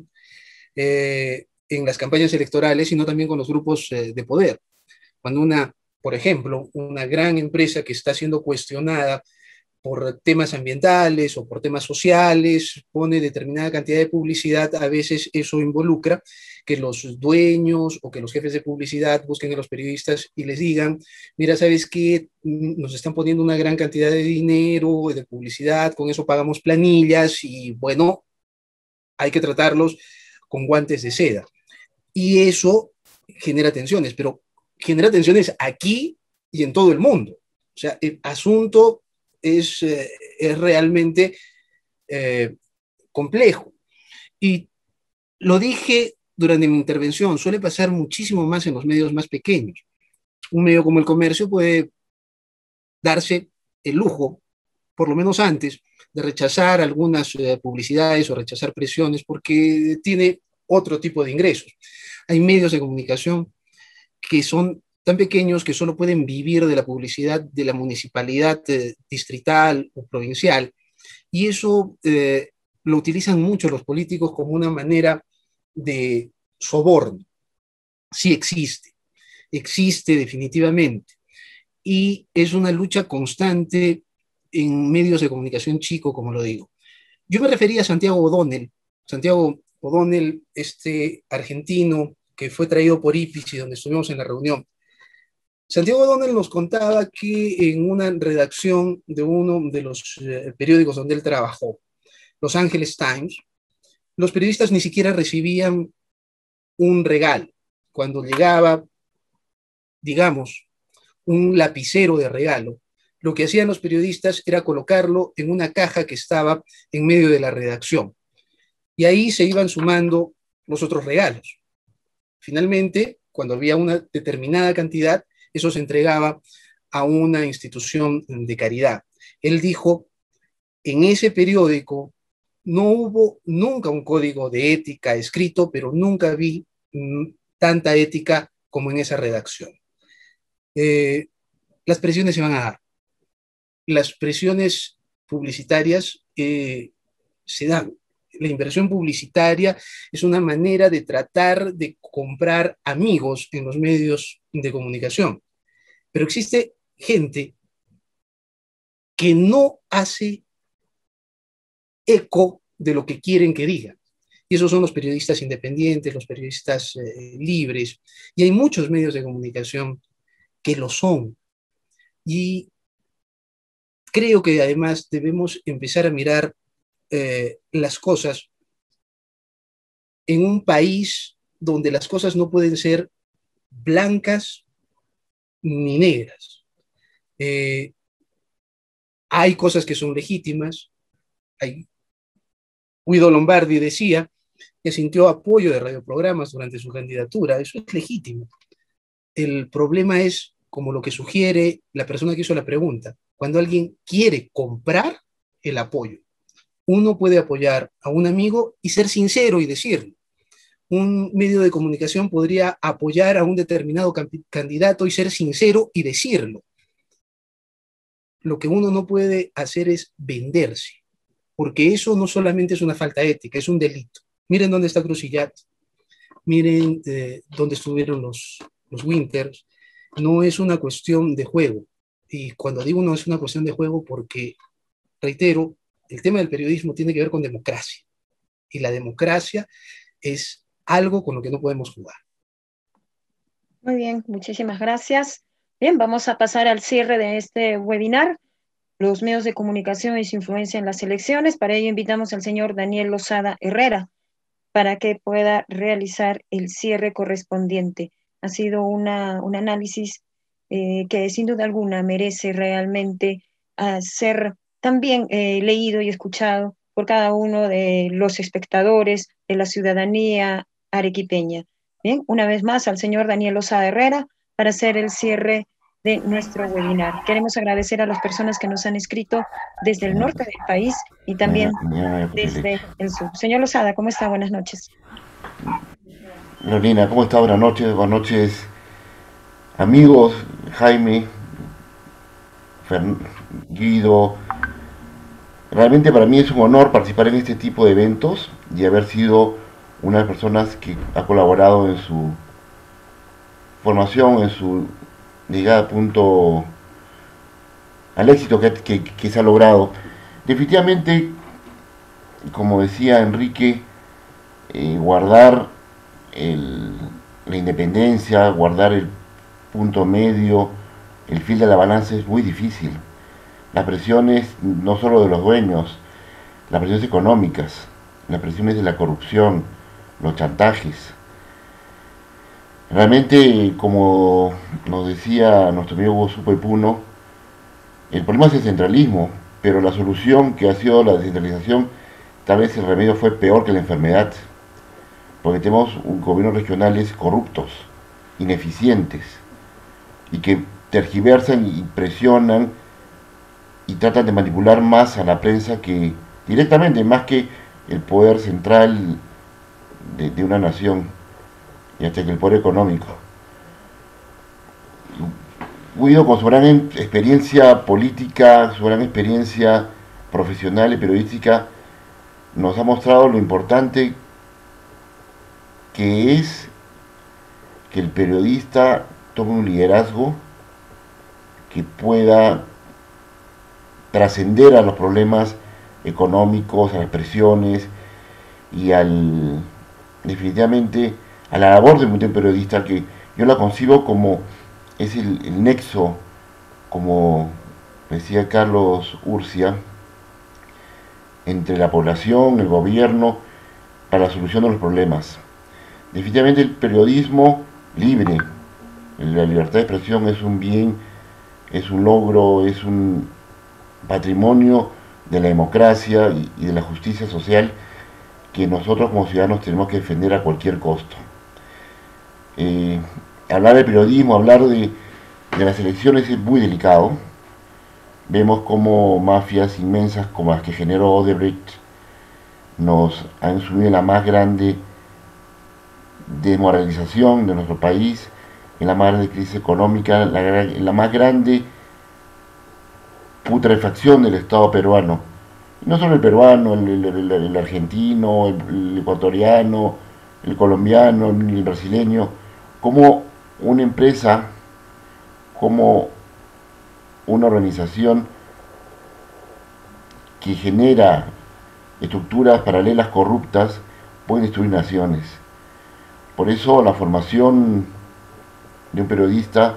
en las campañas electorales, sino también con los grupos de poder. Cuando por ejemplo, una gran empresa que está siendo cuestionada por temas ambientales o por temas sociales, pone determinada cantidad de publicidad, a veces eso involucra que los dueños o que los jefes de publicidad busquen a los periodistas y les digan, mira, ¿sabes qué? Nos están poniendo una gran cantidad de dinero, de publicidad, con eso pagamos planillas y bueno, hay que tratarlos con guantes de seda. Y eso genera tensiones, pero genera tensiones aquí y en todo el mundo. O sea, el asunto es realmente complejo. Y lo dije durante mi intervención, suele pasar muchísimo más en los medios más pequeños. Un medio como El Comercio puede darse el lujo, por lo menos antes, de rechazar algunas publicidades o rechazar presiones porque tiene otro tipo de ingresos. Hay medios de comunicación que son tan pequeños que solo pueden vivir de la publicidad de la municipalidad distrital o provincial, y eso lo utilizan mucho los políticos como una manera de soborno. Sí existe definitivamente, y es una lucha constante en medios de comunicación chico, como lo digo. Yo me refería a Santiago O'Donnell, este argentino que fue traído por IPIS y donde estuvimos en la reunión. Santiago O'Donnell nos contaba que en una redacción de uno de los periódicos donde él trabajó, Los Angeles Times, los periodistas ni siquiera recibían un regalo. Cuando llegaba, digamos, un lapicero de regalo, lo que hacían los periodistas era colocarlo en una caja que estaba en medio de la redacción. Y ahí se iban sumando los otros regalos. Finalmente, cuando había una determinada cantidad, eso se entregaba a una institución de caridad. Él dijo, en ese periódico no hubo nunca un código de ética escrito, pero nunca vi tanta ética como en esa redacción. Las presiones se van a dar. Las presiones publicitarias se dan. La inversión publicitaria es una manera de tratar de comprar amigos en los medios de comunicación. Pero existe gente que no hace eco de lo que quieren que digan. Y esos son los periodistas independientes, los periodistas libres. Y hay muchos medios de comunicación que lo son. Y creo que además debemos empezar a mirar las cosas en un país donde las cosas no pueden ser blancas ni negras. Hay cosas que son legítimas. Guido Lombardi decía que sintió apoyo de radioprogramas durante su candidatura. Eso es legítimo. El problema es, como lo que sugiere la persona que hizo la pregunta, cuando alguien quiere comprar el apoyo. Uno puede apoyar a un amigo y ser sincero y decirlo. Un medio de comunicación podría apoyar a un determinado candidato y ser sincero y decirlo. Lo que uno no puede hacer es venderse, porque eso no solamente es una falta ética, es un delito. Miren dónde está Crucillat. miren dónde estuvieron los Winters. No es una cuestión de juego. Y cuando digo no es una cuestión de juego, porque, reitero, el tema del periodismo tiene que ver con democracia. Y la democracia es algo con lo que no podemos jugar. Muy bien, muchísimas gracias. Bien, vamos a pasar al cierre de este webinar, los medios de comunicación y su influencia en las elecciones. Para ello invitamos al señor Daniel Lozada Herrera para que pueda realizar el cierre correspondiente. Ha sido un análisis que sin duda alguna merece realmente ser también leído y escuchado por cada uno de los espectadores, de la ciudadanía arequipeña. Bien, una vez más al señor Daniel Lozada Herrera para hacer el cierre de nuestro webinar. Queremos agradecer a las personas que nos han escrito desde el norte del país y también desde el sur. Señor Lozada, ¿cómo está? Buenas noches. Lorena, ¿cómo está? Buenas noches, amigos, Jaime, Guido. Realmente para mí es un honor participar en este tipo de eventos y haber sido una de las personas que ha colaborado en su formación, en su llegada a punto al éxito que se ha logrado. Definitivamente, como decía Enrique, guardar la independencia, guardar el punto medio, el fil de la balanza es muy difícil. Las presiones no solo de los dueños, las presiones económicas, las presiones de la corrupción, los chantajes. Realmente, como nos decía nuestro amigo Hugo Supo y Puno, el problema es el centralismo, pero la solución que ha sido la descentralización, tal vez el remedio fue peor que la enfermedad, porque tenemos gobiernos regionales corruptos, ineficientes, y que tergiversan y presionan y tratan de manipular más a la prensa que directamente, más que el poder central de una nación, y hasta que el poder económico. Guido, con su gran experiencia política, su gran experiencia profesional y periodística, nos ha mostrado lo importante que es que el periodista tome un liderazgo que pueda trascender a los problemas económicos, a las presiones y definitivamente a la labor de un periodista, que yo la concibo como es el nexo, como decía Carlos Urcia, entre la población, el gobierno, para la solución de los problemas. Definitivamente el periodismo libre, la libertad de expresión es un bien, es un logro, es un patrimonio de la democracia y de la justicia social que nosotros como ciudadanos tenemos que defender a cualquier costo. Hablar de periodismo, hablar de las elecciones es muy delicado. Vemos como mafias inmensas como las que generó Odebrecht nos han subido en la más grande desmoralización de nuestro país, en la más grande crisis económica, en la más grande putrefacción del Estado peruano. Y no solo el peruano, el argentino, el ecuatoriano, el colombiano, el brasileño, como una empresa, como una organización que genera estructuras paralelas corruptas puede destruir naciones. Por eso la formación de un periodista,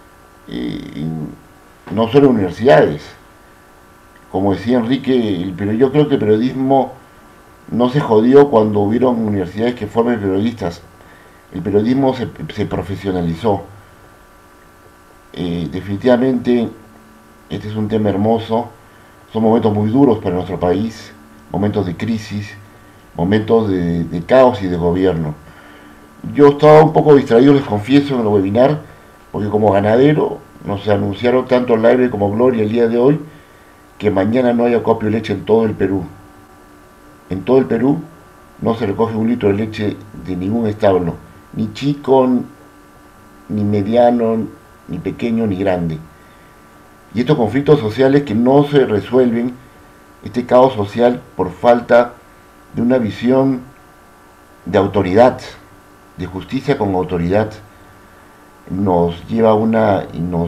no solo en universidades, como decía Enrique, yo creo que el periodismo no se jodió cuando hubieron universidades que forman periodistas. El periodismo se profesionalizó. Definitivamente este es un tema hermoso. Son momentos muy duros para nuestro país, momentos de crisis, momentos de caos y de gobierno. Yo estaba un poco distraído, les confieso, en el webinar, porque como ganadero nos anunciaron tanto Libre como Gloria el día de hoy que mañana no hay acopio de leche en todo el Perú. En todo el Perú no se recoge un litro de leche de ningún establo, ni chico, ni mediano, ni pequeño, ni grande. Y estos conflictos sociales que no se resuelven, este caos social por falta de una visión de autoridad, de justicia con autoridad nos lleva a una y nos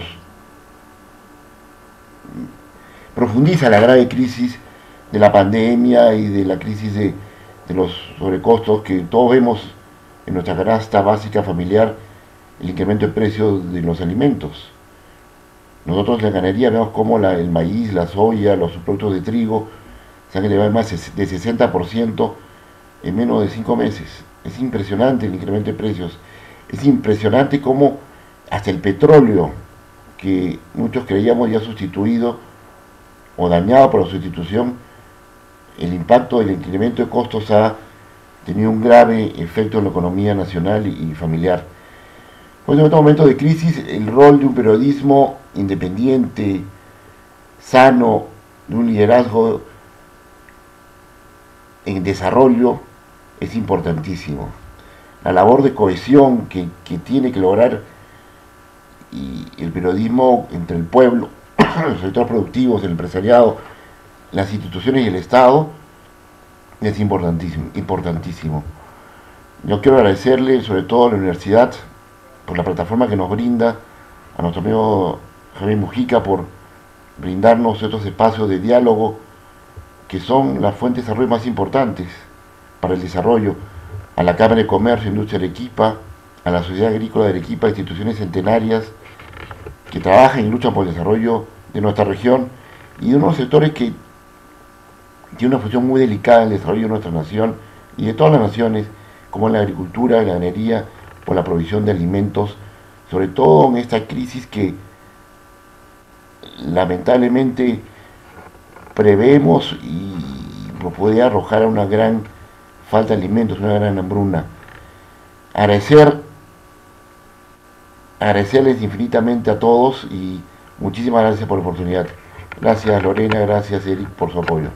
profundiza la grave crisis de la pandemia y de la crisis de los sobrecostos que todos vemos en nuestra canasta básica familiar, el incremento de precios de los alimentos. Nosotros en la ganadería vemos cómo el maíz, la soya, los productos de trigo se han elevado más de 60% en menos de 5 meses. Es impresionante el incremento de precios. Es impresionante cómo hasta el petróleo, que muchos creíamos ya sustituido o dañado por la sustitución, el impacto del incremento de costos ha tenido un grave efecto en la economía nacional y familiar. Pues en estos momentos de crisis, el rol de un periodismo independiente, sano, de un liderazgo en desarrollo, es importantísimo. La labor de cohesión que tiene que lograr y el periodismo entre el pueblo, los sectores productivos, el empresariado, las instituciones y el Estado, es importantísimo. Yo quiero agradecerle sobre todo a la universidad por la plataforma que nos brinda, a nuestro amigo Javier Mujica por brindarnos estos espacios de diálogo que son las fuentes de desarrollo más importantes para el desarrollo, a la Cámara de Comercio e Industria de Arequipa, a la Sociedad Agrícola de Arequipa, instituciones centenarias que trabajan y luchan por el desarrollo de nuestra región y de unos sectores que tienen una función muy delicada en el desarrollo de nuestra nación y de todas las naciones, como la agricultura, la ganadería, por la provisión de alimentos, sobre todo en esta crisis que lamentablemente prevemos y nos puede arrojar a una gran falta de alimentos, una gran hambruna. Agradecerles infinitamente a todos y muchísimas gracias por la oportunidad. Gracias Lorena, gracias Eric por su apoyo.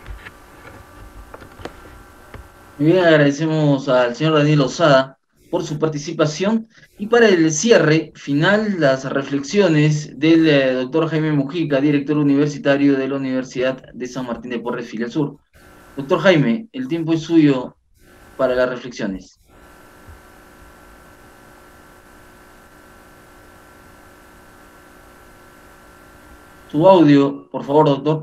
Muy bien, agradecemos al señor Daniel Osada por su participación. Y para el cierre final, las reflexiones del doctor Jaime Mujica, director universitario de la Universidad de San Martín de Porres, Filial Sur. Doctor Jaime, el tiempo es suyo para las reflexiones. Su audio, por favor, doctor.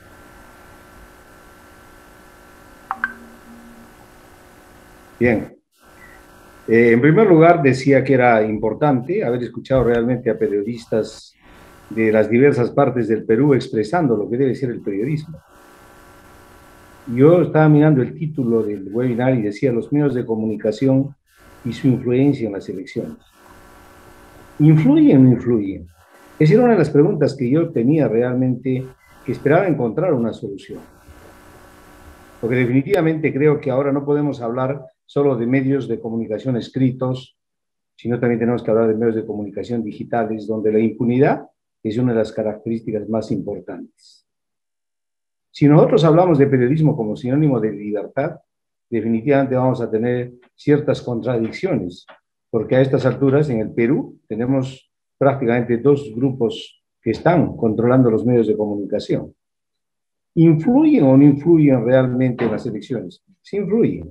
Bien. En primer lugar, decía que era importante haber escuchado realmente a periodistas de las diversas partes del Perú expresando lo que debe ser el periodismo. Yo estaba mirando el título del webinar y decía los medios de comunicación y su influencia en las elecciones. ¿Influyen o no influyen? Esa era una de las preguntas que yo tenía realmente, que esperaba encontrar una solución. Porque definitivamente creo que ahora no podemos hablar solo de medios de comunicación escritos, sino también tenemos que hablar de medios de comunicación digitales, donde la impunidad es una de las características más importantes. Si nosotros hablamos de periodismo como sinónimo de libertad, definitivamente vamos a tener ciertas contradicciones, porque a estas alturas en el Perú tenemos prácticamente dos grupos que están controlando los medios de comunicación. ¿Influyen o no influyen realmente en las elecciones? Sí influyen.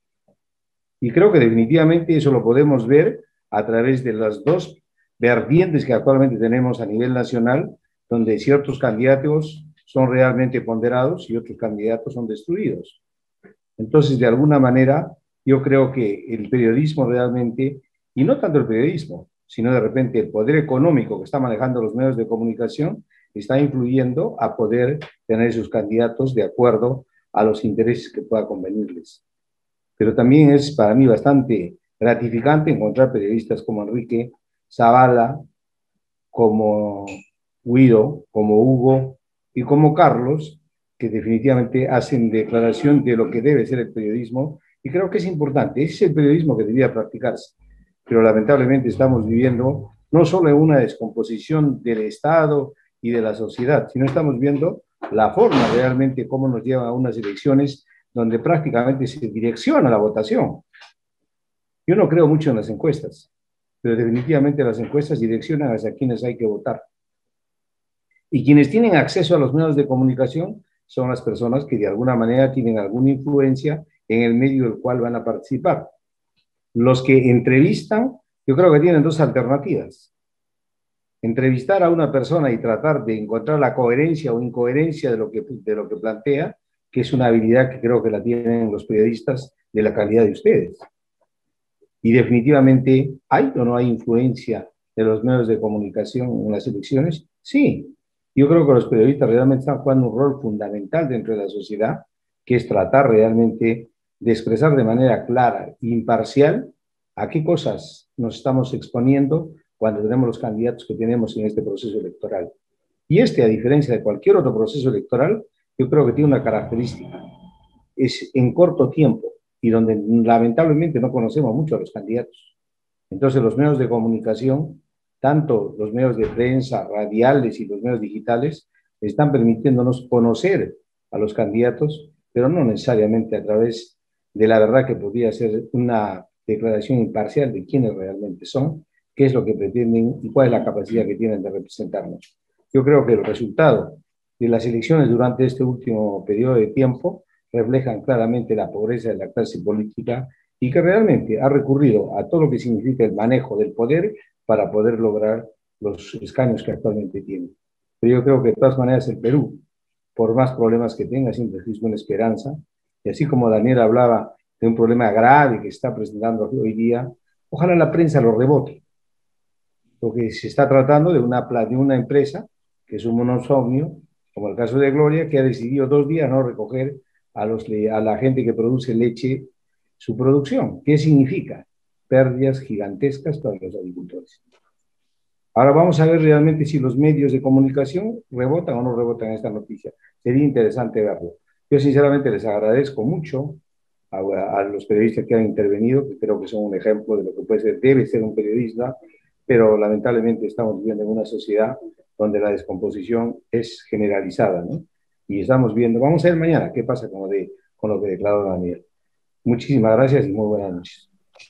Y creo que definitivamente eso lo podemos ver a través de las dos vertientes que actualmente tenemos a nivel nacional, donde ciertos candidatos son realmente ponderados y otros candidatos son destruidos. Entonces, de alguna manera, yo creo que el periodismo realmente, y no tanto el periodismo, sino de repente el poder económico que está manejando los medios de comunicación, está influyendo a poder tener sus candidatos de acuerdo a los intereses que pueda convenirles. Pero también es para mí bastante gratificante encontrar periodistas como Enrique Zavala, como Guido, como Hugo y como Carlos, que definitivamente hacen declaración de lo que debe ser el periodismo, y creo que es importante. Ese es el periodismo que debía practicarse, pero lamentablemente estamos viviendo no solo en una descomposición del Estado y de la sociedad, sino estamos viendo la forma realmente cómo nos llevan a unas elecciones donde prácticamente se direcciona la votación. Yo no creo mucho en las encuestas, pero definitivamente las encuestas direccionan hacia quienes hay que votar. Y quienes tienen acceso a los medios de comunicación son las personas que de alguna manera tienen alguna influencia en el medio del cual van a participar. Los que entrevistan, yo creo que tienen dos alternativas. Entrevistar a una persona y tratar de encontrar la coherencia o incoherencia de lo que plantea, que es una habilidad que creo que la tienen los periodistas de la calidad de ustedes. Y definitivamente, ¿hay o no hay influencia de los medios de comunicación en las elecciones? Sí. Yo creo que los periodistas realmente están jugando un rol fundamental dentro de la sociedad, que es tratar realmente de expresar de manera clara e imparcial a qué cosas nos estamos exponiendo cuando tenemos los candidatos que tenemos en este proceso electoral. Y a diferencia de cualquier otro proceso electoral, yo creo que tiene una característica. Es en corto tiempo y donde lamentablemente no conocemos mucho a los candidatos. Entonces los medios de comunicación, tanto los medios de prensa, radiales y los medios digitales, están permitiéndonos conocer a los candidatos, pero no necesariamente a través de la verdad que podría ser una declaración imparcial de quiénes realmente son, qué es lo que pretenden y cuál es la capacidad que tienen de representarnos. Yo creo que el resultado de las elecciones durante este último periodo de tiempo reflejan claramente la pobreza de la clase política y que realmente ha recurrido a todo lo que significa el manejo del poder para poder lograr los escaños que actualmente tiene. Pero yo creo que de todas maneras el Perú, por más problemas que tenga, siempre existe una esperanza. Y así como Daniel hablaba de un problema grave que está presentando hoy día, ojalá la prensa lo rebote. Porque se está tratando de una empresa que es un monosomnio, como el caso de Gloria, que ha decidido 2 días no recoger a la gente que produce leche su producción. ¿Qué significa? Pérdidas gigantescas para los agricultores. Ahora vamos a ver realmente si los medios de comunicación rebotan o no rebotan esta noticia. Sería interesante verlo. Yo sinceramente les agradezco mucho a los periodistas que han intervenido, que creo que son un ejemplo de lo que puede ser, debe ser un periodista, pero lamentablemente estamos viviendo en una sociedad donde la descomposición es generalizada, ¿no? Y estamos viendo, vamos a ver mañana qué pasa con lo que declaró Daniel. Muchísimas gracias y muy buenas noches.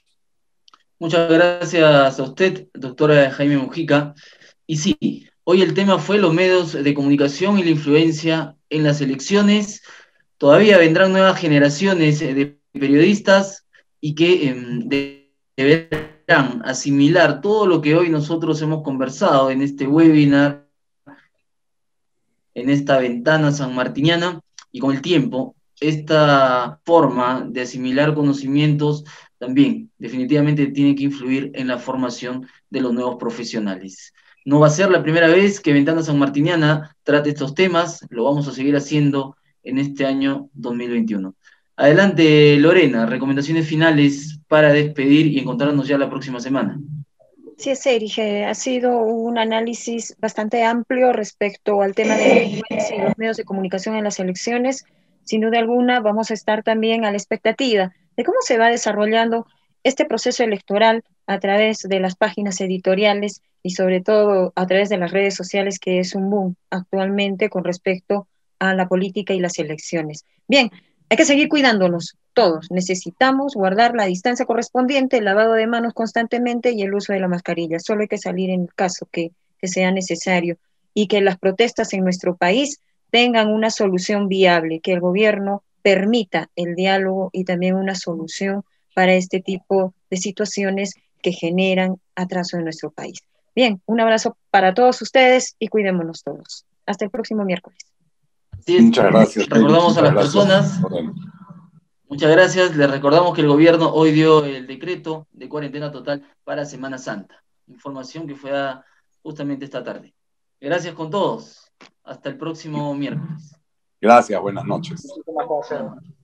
Muchas gracias a usted, doctora Jaime Mujica. Y sí, hoy el tema fue los medios de comunicación y la influencia en las elecciones. Todavía vendrán nuevas generaciones de periodistas y que deberán asimilar todo lo que hoy nosotros hemos conversado en este webinar, en esta ventana sanmartiniana, y con el tiempo, esta forma de asimilar conocimientos también definitivamente tiene que influir en la formación de los nuevos profesionales. No va a ser la primera vez que Ventana Sanmartiniana trate estos temas, lo vamos a seguir haciendo en este año 2021. Adelante, Lorena, recomendaciones finales para despedir y encontrarnos ya la próxima semana. Sí, Erich, ha sido un análisis bastante amplio respecto al tema de la influencia y los medios de comunicación en las elecciones. Sin duda alguna, vamos a estar también a la expectativa de cómo se va desarrollando este proceso electoral a través de las páginas editoriales y sobre todo a través de las redes sociales, que es un boom actualmente con respecto a la política y las elecciones. Bien, hay que seguir cuidándonos. Todos necesitamos guardar la distancia correspondiente, el lavado de manos constantemente y el uso de la mascarilla. Solo hay que salir en el caso que sea necesario y que las protestas en nuestro país tengan una solución viable, que el gobierno permita el diálogo y también una solución para este tipo de situaciones que generan atraso en nuestro país. Bien, un abrazo para todos ustedes y cuidémonos todos. Hasta el próximo miércoles. Sí, muchas gracias. Recordamos a las personas. Muchas gracias. Les recordamos que el gobierno hoy dio el decreto de cuarentena total para Semana Santa. Información que fue dada justamente esta tarde. Gracias con todos. Hasta el próximo miércoles. Gracias, buenas noches.